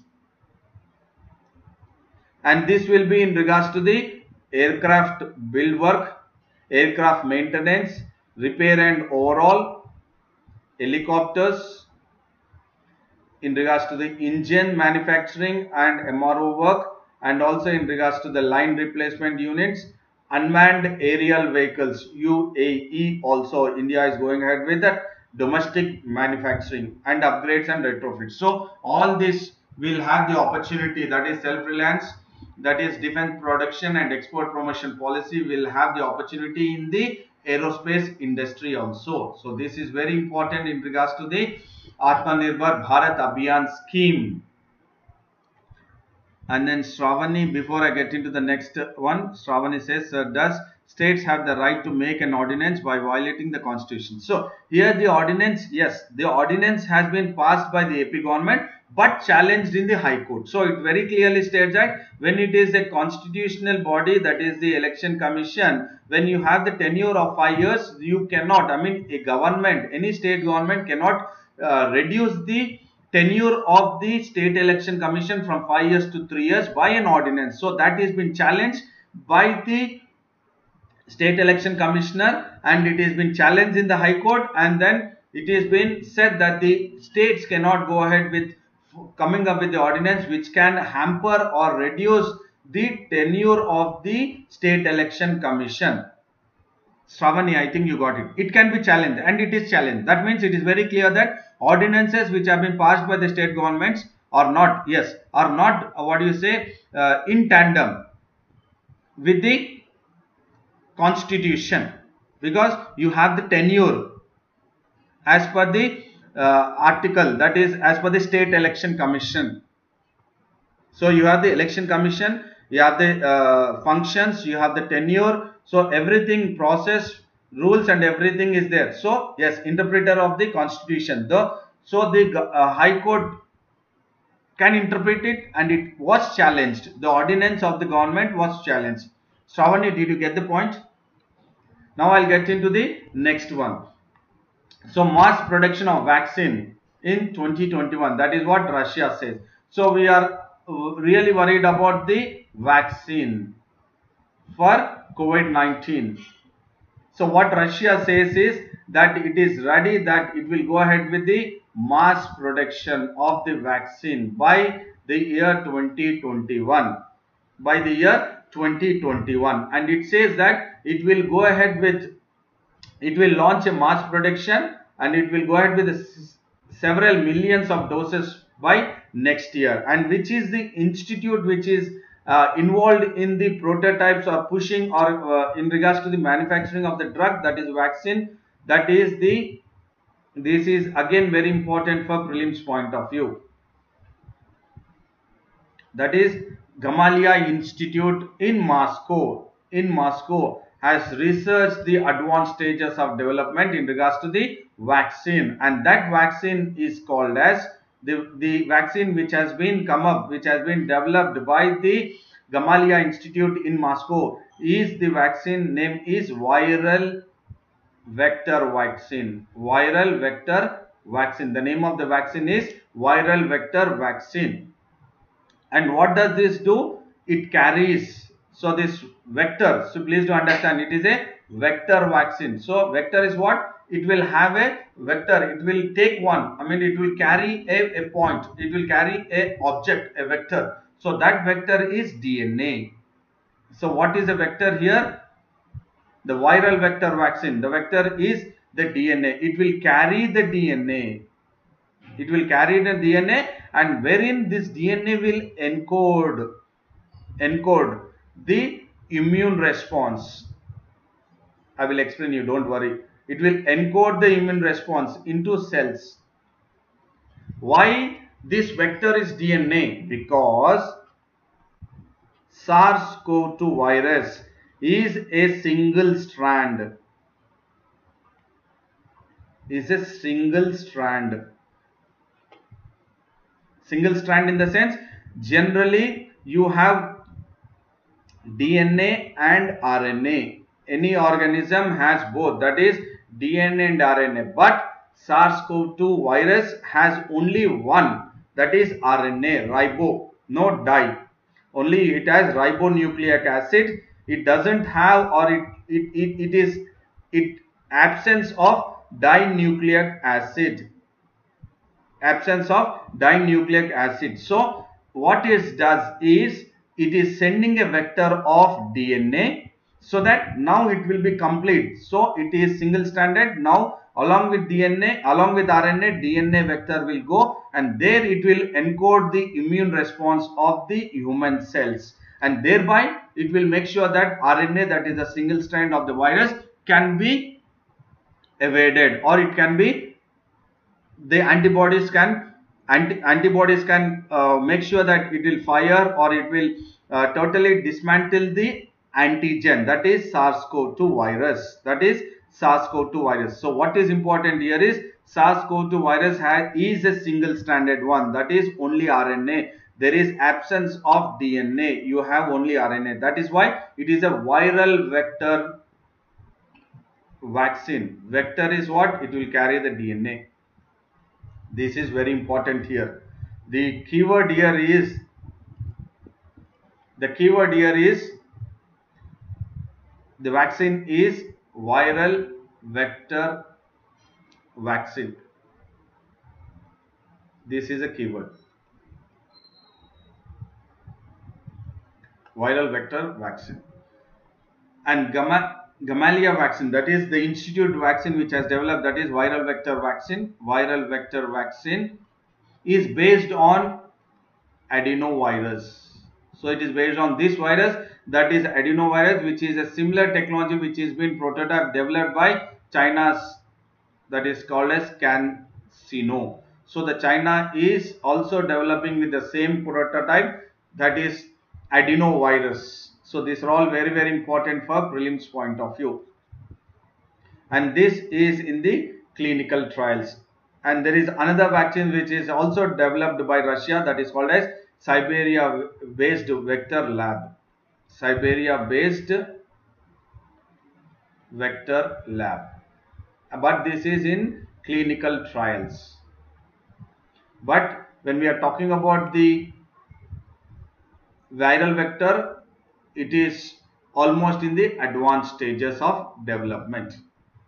And this will be in regards to the aircraft build work, aircraft maintenance, repair and overhaul, helicopters, in regards to the engine manufacturing and MRO work, and also in regards to the line replacement units, unmanned aerial vehicles, UAE. Also India is going ahead with that domestic manufacturing and upgrades and retrofits. So all this will have the opportunity, that is self-reliance, that is defense production and export promotion policy, will have the opportunity in the aerospace industry also. So this is very important in regards to the Atmanirbhar Bharat Abhiyan scheme. And then Shravani, before I get into the next one, Shravani says, does states have the right to make an ordinance by violating the constitution? So here the ordinance, yes, the ordinance has been passed by the AP government but challenged in the High Court. So it very clearly states that when it is a constitutional body, that is the Election Commission, when you have the tenure of 5 years, you cannot, I mean a government, any state government cannot reduce the tenure of the State Election Commission from 5 years to 3 years by an ordinance. So that has been challenged by the State Election Commissioner, and it has been challenged in the High Court, and then it has been said that the states cannot go ahead with coming up with the ordinance which can hamper or reduce the tenure of the State Election Commission. Shravani, I think you got it. It can be challenged, and it is challenged. That means it is very clear that ordinances which have been passed by the state governments are not, yes, are not, what do you say, in tandem with the constitution, because you have the tenure as per the article, that is as per the State Election Commission. So you have the Election Commission, you have the functions, you have the tenure, so everything, process, rules and everything is there. So yes, interpreter of the constitution, so the High Court can interpret it, and it was challenged. The ordinance of the government was challenged. Shravani, did you get the point? Now I'll get into the next one. So mass production of vaccine in 2021, that is what Russia says. So we are really worried about the vaccine for COVID-19. So what Russia says is that it is ready, that it will go ahead with the mass production of the vaccine by the year 2021. By the year 2021, and it says that it will go ahead with, it will launch a mass production and it will go ahead with several millions of doses by next year. And which is the institute which is involved in the prototypes or pushing or in regards to the manufacturing of the drug, that is vaccine, that is the, this is again very important for prelims point of view, that is Gamaleya Institute in Moscow. In Moscow has researched the advanced stages of development in regards to the vaccine, and that vaccine is called as the vaccine which has been come up, which has been developed by the Gamaleya Institute in Moscow, is the vaccine name is viral vector vaccine. Viral vector vaccine. The name of the vaccine is viral vector vaccine. And what does this do? It carries, so this vector, so please do understand, it is a vector vaccine. So vector is what? It will have a vector, it will take one, I mean it will carry a point, it will carry a object, a vector. So that vector is DNA. So what is a vector here? The viral vector vaccine, the vector is the DNA. It will carry the DNA. It will carry the DNA, and wherein this DNA will encode the immune response. I will explain you, don't worry. It will encode the immune response into cells. Why this vector is DNA? Because SARS-CoV-2 virus is a single strand. Single strand in the sense, generally you have DNA and RNA. Any organism has both, that is DNA and RNA. But SARS-CoV-2 virus has only one, that is RNA, ribo, no di. Only it has ribonucleic acid. It doesn't have, or it is absence of dinucleic acid. So what it does is, it is sending a vector of DNA, so that now it will be complete. So it is single stranded. Now along with DNA, along with RNA, DNA vector will go, and there it will encode the immune response of the human cells, and thereby it will make sure that RNA, that is a single strand of the virus, can be evaded, or it can be, the antibodies can make sure that it will fire, or it will totally dismantle the antigen, that is SARS-CoV-2 virus. So what is important here is, SARS-CoV-2 virus is a single stranded one, that is only RNA. There is absence of DNA, you have only RNA. That is why it is a viral vector vaccine. Vector is what? It will carry the DNA. This is very important here. The keyword here is the vaccine is viral vector vaccine. This is a keyword. Viral vector vaccine. And Gamaleya vaccine, that is the institute vaccine which has developed, that is viral vector vaccine. Viral vector vaccine is based on adenovirus. So it is based on this virus, that is adenovirus, which is a similar technology which is been prototype developed by China's, that is called as CanSino. So the China is also developing with the same prototype, that is adenovirus. So these are all very, very important for prelims point of view. And this is in the clinical trials. And there is another vaccine which is also developed by Russia, that is called as Siberia based vector lab. Siberia based vector lab. But this is in clinical trials. But when we are talking about the viral vector, it is almost in the advanced stages of development.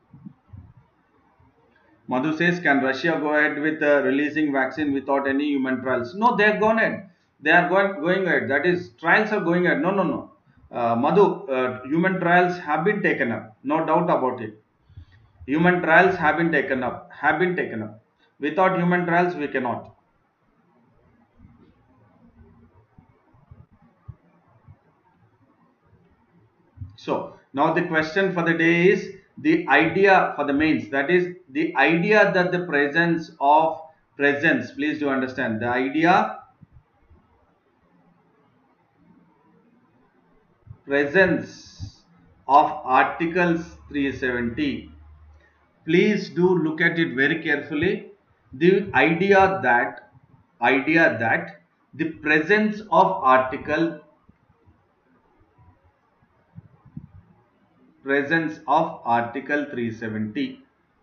Madhu says, can Russia go ahead with releasing vaccine without any human trials? No, they are going ahead. They are going ahead. That is, trials are going ahead. No. Madhu, human trials have been taken up. No doubt about it. Human trials have been taken up. Without human trials, we cannot. So now the question for the day is the idea for the mains, that is the idea that the presence, please do understand, the idea presence of Articles 370. Please do look at it very carefully. The idea that the presence of Article 370.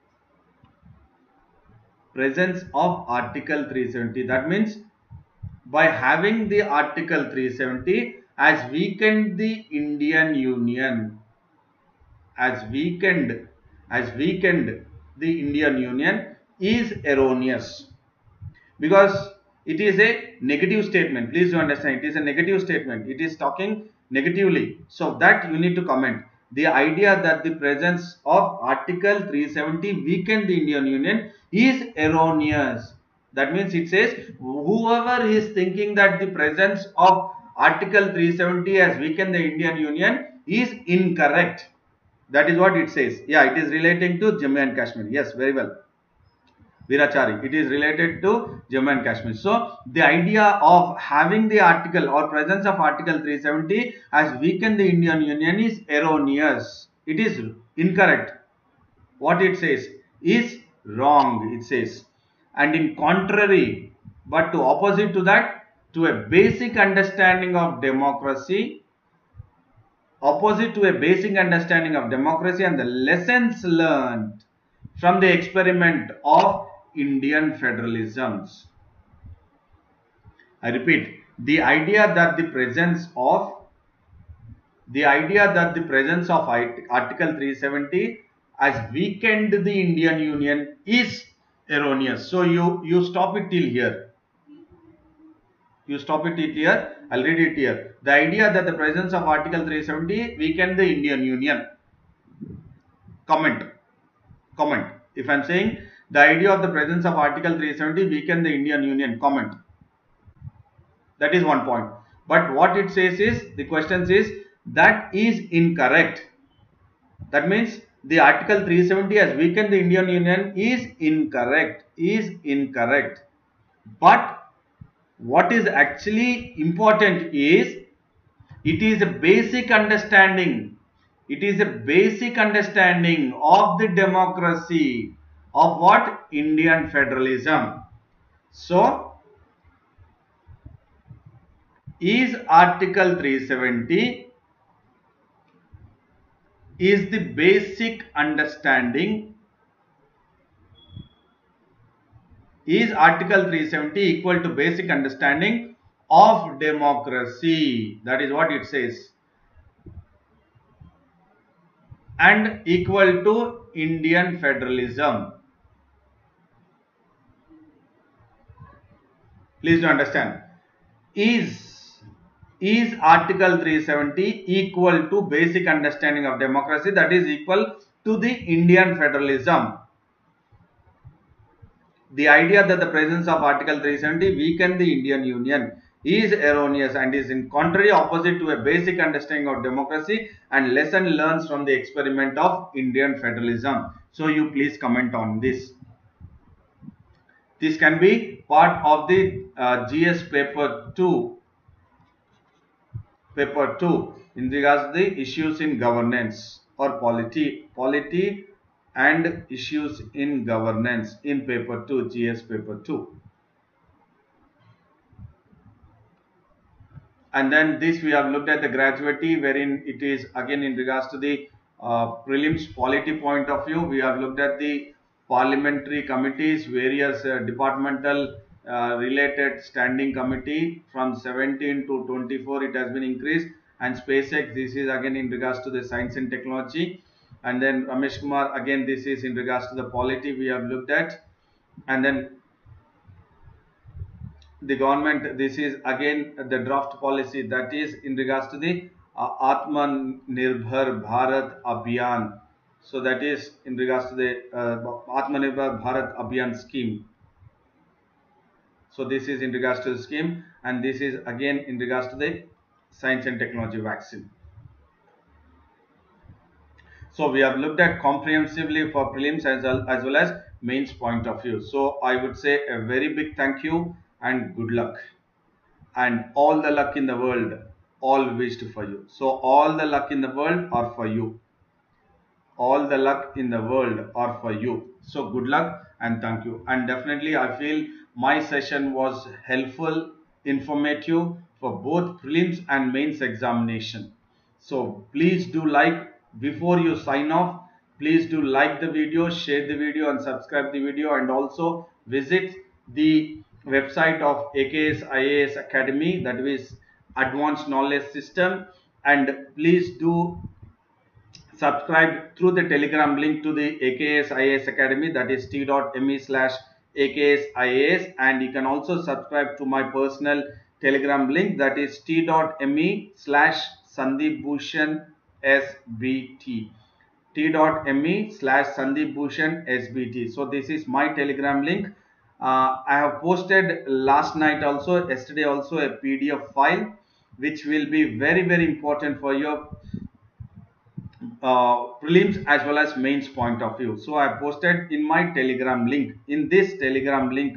Presence of Article 370. That means by having the Article 370 has weakened the Indian Union. Has weakened the Indian Union is erroneous. Because it is a negative statement. Please do understand, it is a negative statement. It is talking negatively. So that you need to comment. The idea that the presence of Article 370 weakened the Indian Union is erroneous. That means it says whoever is thinking that the presence of Article 370 has weakened the Indian Union is incorrect. That is what it says. Yeah, it is relating to Jammu and Kashmir. Yes, very well. Virachari. It is related to Jammu and Kashmir. So the idea of having the article or presence of Article 370 has weakened the Indian Union is erroneous. It is incorrect. What it says is wrong, it says. And in contrary, but to opposite to that, to a basic understanding of democracy, opposite to a basic understanding of democracy and the lessons learned from the experiment of Indian federalisms. I repeat, the idea that the presence of Article 370 has weakened the Indian Union is erroneous. So you stop it till here. You stop it here. I'll read it here. The idea that the presence of Article 370 weakened the Indian Union. Comment. If I'm saying the idea of the presence of Article 370 weakened the Indian Union, comment. That is one point. But what it says is, the question says, that is incorrect. That means the Article 370 has weakened the Indian Union is incorrect. But what is actually important is, it is a basic understanding. It is a basic understanding of the democracy of what? Indian federalism. So, is Article 370 is the basic understanding? Is Article 370 equal to basic understanding of democracy? That is what it says. And equal to Indian federalism. Please do understand. Is Article 370 equal to basic understanding of democracy, that is equal to the Indian federalism? The idea that the presence of Article 370 weakened the Indian Union is erroneous and is in contrary opposite to a basic understanding of democracy and lesson learned from the experiment of Indian federalism. So you please comment on this. This can be part of the GS paper 2 in regards to the issues in governance or polity and issues in governance in paper 2, GS paper 2. And then this we have looked at the gratuity, wherein it is again in regards to the prelims polity point of view. We have looked at the parliamentary committees, various departmental related standing committee from 17 to 24 it has been increased, and SpaceX, this is again in regards to the science and technology. And then Ramesh Kumar, again this is in regards to the polity we have looked at. And then the government, this is again the draft policy, that is in regards to the Atmanirbhar Bharat Abhiyan. So that is in regards to the Atmanirbhar Bharat Abhiyan scheme. So this is in regards to the scheme, and this is again in regards to the science and technology vaccine. So we have looked at comprehensively for prelims as well as mains point of view. So I would say a very big thank you and good luck, and all the luck in the world all wished for you. So all the luck in the world are for you. All the luck in the world are for you. So good luck and thank you. And definitely I feel my session was helpful, informative for both prelims and mains examination. So please do like, before you sign off, please do like the video, share the video and subscribe the video, and also visit the website of AKS IAS Academy, that is Advanced Knowledge System, and please do subscribe through the Telegram link to the AKS IAS Academy, that is t.me/AKSIAS, and you can also subscribe to my personal Telegram link, that is t.me/SandeepBhushanSBT, t.me/SandeepBhushanSBT. So this is my Telegram link. I have posted last night also, yesterday also, a PDF file which will be very important for your prelims as well as mains point of view. So I posted in my telegram link, in this telegram link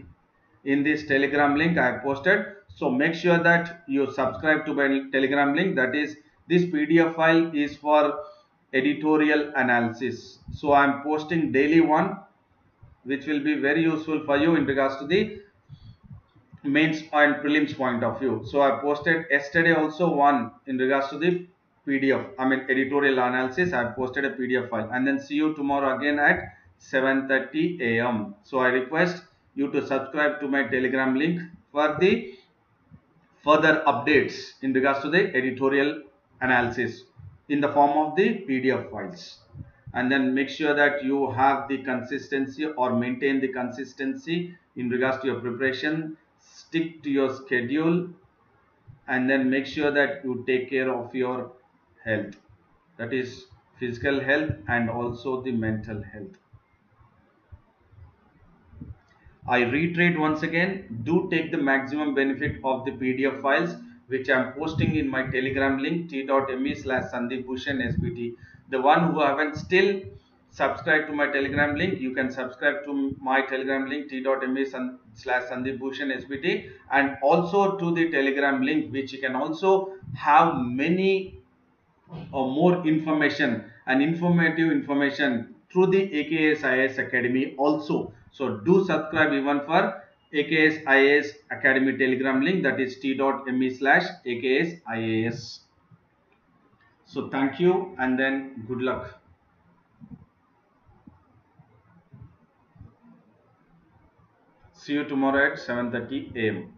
I posted. So make sure that you subscribe to my telegram link. That is, this PDF file is for editorial analysis. So I am posting daily one, which will be very useful for you in regards to the mains and prelims point of view. So I posted yesterday also one in regards to the PDF, I mean editorial analysis. I posted a PDF file, and then see you tomorrow again at 7:30 a.m. So I request you to subscribe to my telegram link for the further updates in regards to the editorial analysis in the form of the PDF files. And then make sure that you have the consistency or maintain the consistency in regards to your preparation. Stick to your schedule, and then make sure that you take care of your health, that is physical health and also the mental health. I reiterate once again, do take the maximum benefit of the PDF files which I am posting in my telegram link t.me/Sandeep Bhushan SBT. The one who haven't still subscribed to my telegram link, you can subscribe to my telegram link t.me/Sandeep Bhushan SBT, and also to the telegram link which you can also have many or more information and informative information through the AKS IAS Academy also. So do subscribe even for AKS IAS Academy telegram link, that is t.me/AKS IAS. So thank you, and then good luck. See you tomorrow at 7:30 a.m.